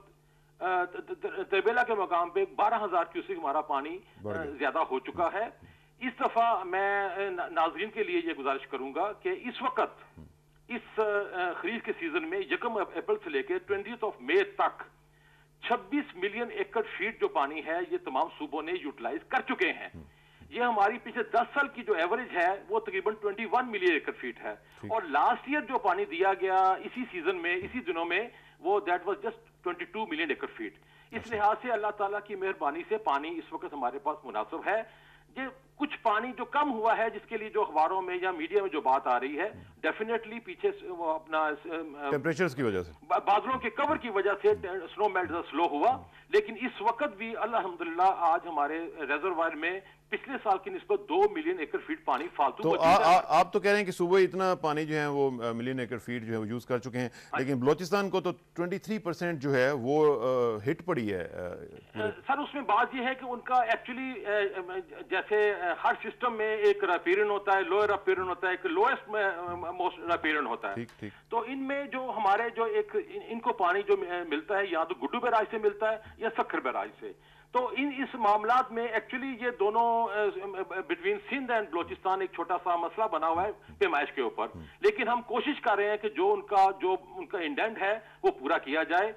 تربیلا کے مقام پہ 12,000 کیوسک ہمارا پانی زیادہ ہو چکا ہے۔ اس دفعہ میں ناظرین کے لیے یہ گزارش کروں گا کہ اس وقت اس خریف کے سیزن میں 1 اپریل سے لے کے 20 مئی تک 26 ملین ایکڑ فیٹ جو پانی ہے یہ تمام صوبوں نے یوٹیلائز کر چکے ہیں۔ یہ ہماری پیچھے 10 سال کی جو ایوریج ہے وہ تقریباً 21 ملین ایکڑ فیٹ ہے، اور لاسٹ ایئر جو پانی دیا گیا اسی سیزن میں اسی دنوں میں وہ that was just 22 million acre feet. اس لحاظ سے اللہ تعالیٰ کی مہربانی سے پانی اس وقت ہمارے پاس مناسب ہے۔ یہ کچھ پانی جو کم ہوا ہے جس کے لیے جو اخباروں میں یا میڈیا میں جو بات آ رہی ہے ڈیفینیٹلی پیچھے وہ اپنا ٹیمپریچرز کی وجہ سے، بادلوں کے کور کی وجہ سے سنو میلٹ سلو ہوا، لیکن اس وقت بھی الحمدللہ آج ہمارے ریزروائر میں پچھلے سال کی نسبت 2 ملین ایکڑ فیٹ پانی فالتو تو آپ تو کہہ رہے ہیں کہ صوبے اتنا پانی جو ہے وہ ملین ایکڑ فیٹ جو ہے وہ یوز کر چکے ہیں، لیکن بلوچستان کو تو 23% جو ہے وہ ہٹ پڑی ہے۔ سر اس میں بات یہ ہے کہ ان کا ایکچولی جیسے ہر سسٹم میں ایک ریپیرن ہوتا ہے، لوئر ریپیرن ہوتا ہے، ایک لوئسٹ موسٹ ریپیرن ہوتا ہے، تو ان میں جو ہمارے جو ایک ان کو پانی جو ملتا ہے یا تو گڈو بیراج سے ملتا ہے یا سکھر بیراج سے، تو اس معاملات میں ایکچولی یہ دونوں بٹوین سندھ اینڈ بلوچستان ایک چھوٹا سا مسئلہ بنا ہوا ہے پیمائش کے اوپر، لیکن ہم کوشش کر رہے ہیں کہ جو ان کا انڈینٹ ہے وہ پورا کیا جائے۔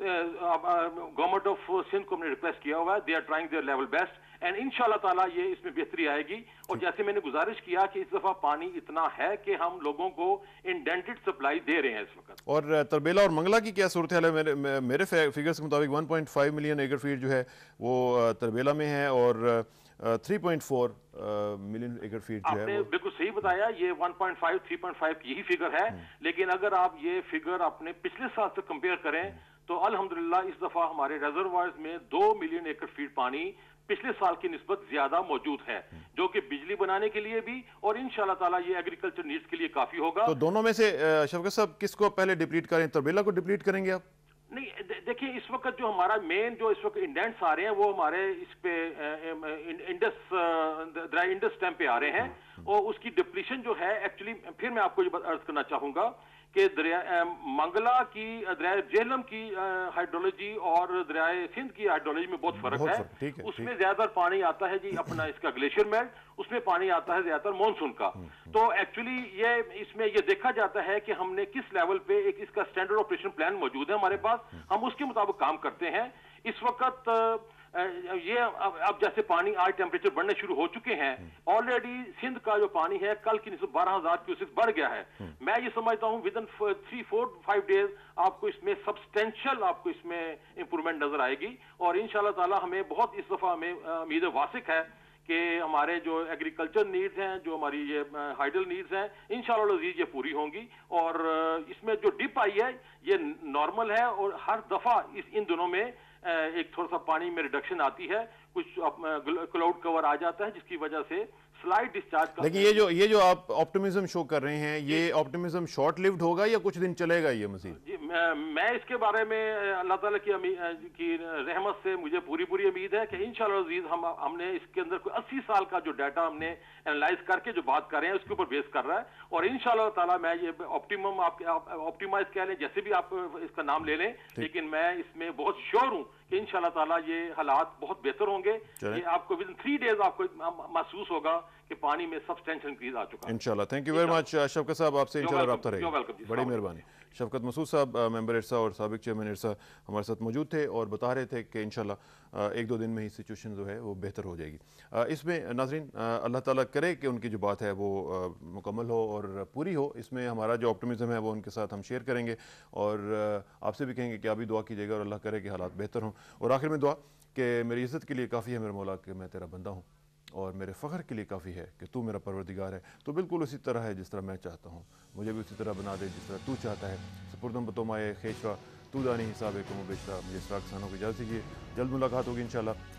گورنمنٹ آف سندھ کو ہم نے ریکویسٹ کیا ہوا ہے، they are trying their level best, and انشاءاللہ تعالیٰ یہ اس میں بہتری آئے گی۔ اور جیسے میں نے گزارش کیا کہ اس دفعہ پانی اتنا ہے کہ ہم لوگوں کو انڈینٹ गारंटीड सप्लाई दे रहे हैं इस वक्त। और तरबेला और मंगला की क्या सूरत हाल है? मेरे फिगर्स के मुताबिक 1.5 मिलियन एकड़ फीट जो है वो तरबेला में है और 3.4 मिलियन एकड़ फीट जो है आपने बिल्कुल सही बताया, ये 1.5 3.5 यही फिगर है। लेकिन अगर आप ये फिगर अपने पिछले साल से कंपेयर करें तो अल्हम्दुलिल्लाह इस दफा हमारे रिजर्वायर्स में 2 मिलियन एकड़ फीट पानी पिछले साल की निस्बत ज्यादा मौजूद है, जो कि बिजली बनाने के लिए भी और इंशाल्लाह ताला ये एग्रीकल्चर नीड्स के लिए काफी होगा। तो दोनों में से शफकत साहब किसको पहले डिप्लीट करें? तरबेला को डिप्लीट करेंगे आप? नहीं, देखिए इस वक्त जो हमारा मेन जो इस वक्त इंडेंट्स आ रहे हैं वो हमारे इस पे इंडस डैम पे आ रहे हैं और उसकी डिप्लीशन जो है एक्चुअली, फिर मैं आपको ये अर्ज करना चाहूंगा कि दरिया मंगला की, दरिया जेहलम की हाइड्रोलॉजी और दरिया सिंध की हाइड्रोलॉजी में बहुत फर्क है। उसमें ज्यादातर पानी आता है जी अपना इसका ग्लेशियर मेल्ट, उसमें पानी आता है ज्यादातर मॉनसून का। तो एक्चुअली ये इसमें ये देखा जाता है कि हमने किस लेवल पे एक इसका स्टैंडर्ड ऑपरेशन प्लान मौजूद है हमारे पास, हम उसके मुताबिक काम करते हैं। इस वक्त ये अब जैसे पानी आज टेम्परेचर बढ़ने शुरू हो चुके हैं, ऑलरेडी सिंध का जो पानी है कल की निस्बत 12,000 क्यूसेक बढ़ गया है। मैं ये समझता हूँ विद इन 3-4-5 डेज आपको इसमें सब्सटेंशियल आपको इसमें इंप्रूवमेंट नजर आएगी और इंशाल्लाह ताला हमें बहुत इस दफा हमें उम्मीद वासिक है कि हमारे जो एग्रीकल्चर नीड्स हैं, जो हमारी ये हाइडल नीड्स हैं, इंशाल्लाह अज़ीज़ ये पूरी होंगी। और इसमें जो डिप आई है ये नॉर्मल है और हर दफा इन दिनों में एक थोड़ा सा पानी में रिडक्शन आती है, कुछ क्लाउड कवर आ जाता है जिसकी वजह से स्लाइड डिस्चार्ज का। लेकिन ये जो आप ऑप्टिमिज्म शो कर रहे हैं, ये ऑप्टिमिज्म शॉर्ट लिव्ड होगा या कुछ दिन चलेगा ये मजीद? मैं इसके बारे में अल्लाह ताला की रहमत से मुझे पूरी उम्मीद है कि इंशाल्लाह अज़ीज़ हमने इसके अंदर कोई 80 साल का जो डाटा हमने एनालाइज करके जो बात कर रहे हैं उसके ऊपर बेस कर रहा है और इंशाल्लाह ताला मैं ये ऑप्टिमम ऑप्टिमाइज कह लें, जैसे भी आप इसका नाम ले लें, लेकिन मैं इसमें बहुत श्योर हूँ कि इंशाल्लाह ताला ये हालात बहुत बेहतर होंगे। ये आपको विद इन 3 डेज आपको महसूस होगा कि पानी में सब्सटेंशियल इंक्रीज आ चुका है इंशाल्लाह। Thank you very much Shafqat साहब, आपसे इंशाल्लाह रब्ता रहेगा। बड़ी मेहरबानी। शफकत मसूद साहब, मेंबर इरसा और साबिक चेयरमैन इरसा हमारे साथ मौजूद थे और बता रहे थे कि इंशाल्लाह 1-2 दिन में ही सिचुएशन जो है वो बेहतर हो जाएगी। इसमें नाज़रीन अल्लाह ताला करे कि उनकी जो बात है वो मुकम्मल हो और पूरी हो। इसमें हमारा जो ऑप्टिमिज्म है वो उनके साथ हम शेयर करेंगे और आपसे भी कहेंगे कि आप भी दुआ कीजिएगा और अल्लाह करे कि हालात बेहतर हों। और आखिर में दुआ कि मेरी इज़्ज़त के लिए काफ़ी है मेरे मौला कि मैं तेरा बंदा हूँ और मेरे फ़ख्र के लिए काफ़ी है कि तू मेरा परवरदिगार है। तो बिल्कुल उसी तरह है जिस तरह मैं चाहता हूँ, मुझे भी उसी तरह बना दे जिस तरह तू चाहता है। सपुर्दम बतोमाए खेशवा तू दानी हिसाब को बेशरा। मुझे इसरार कसाना को इजाज़त दीजिए, जल्द मुलाकात होगी इंशाल्लाह।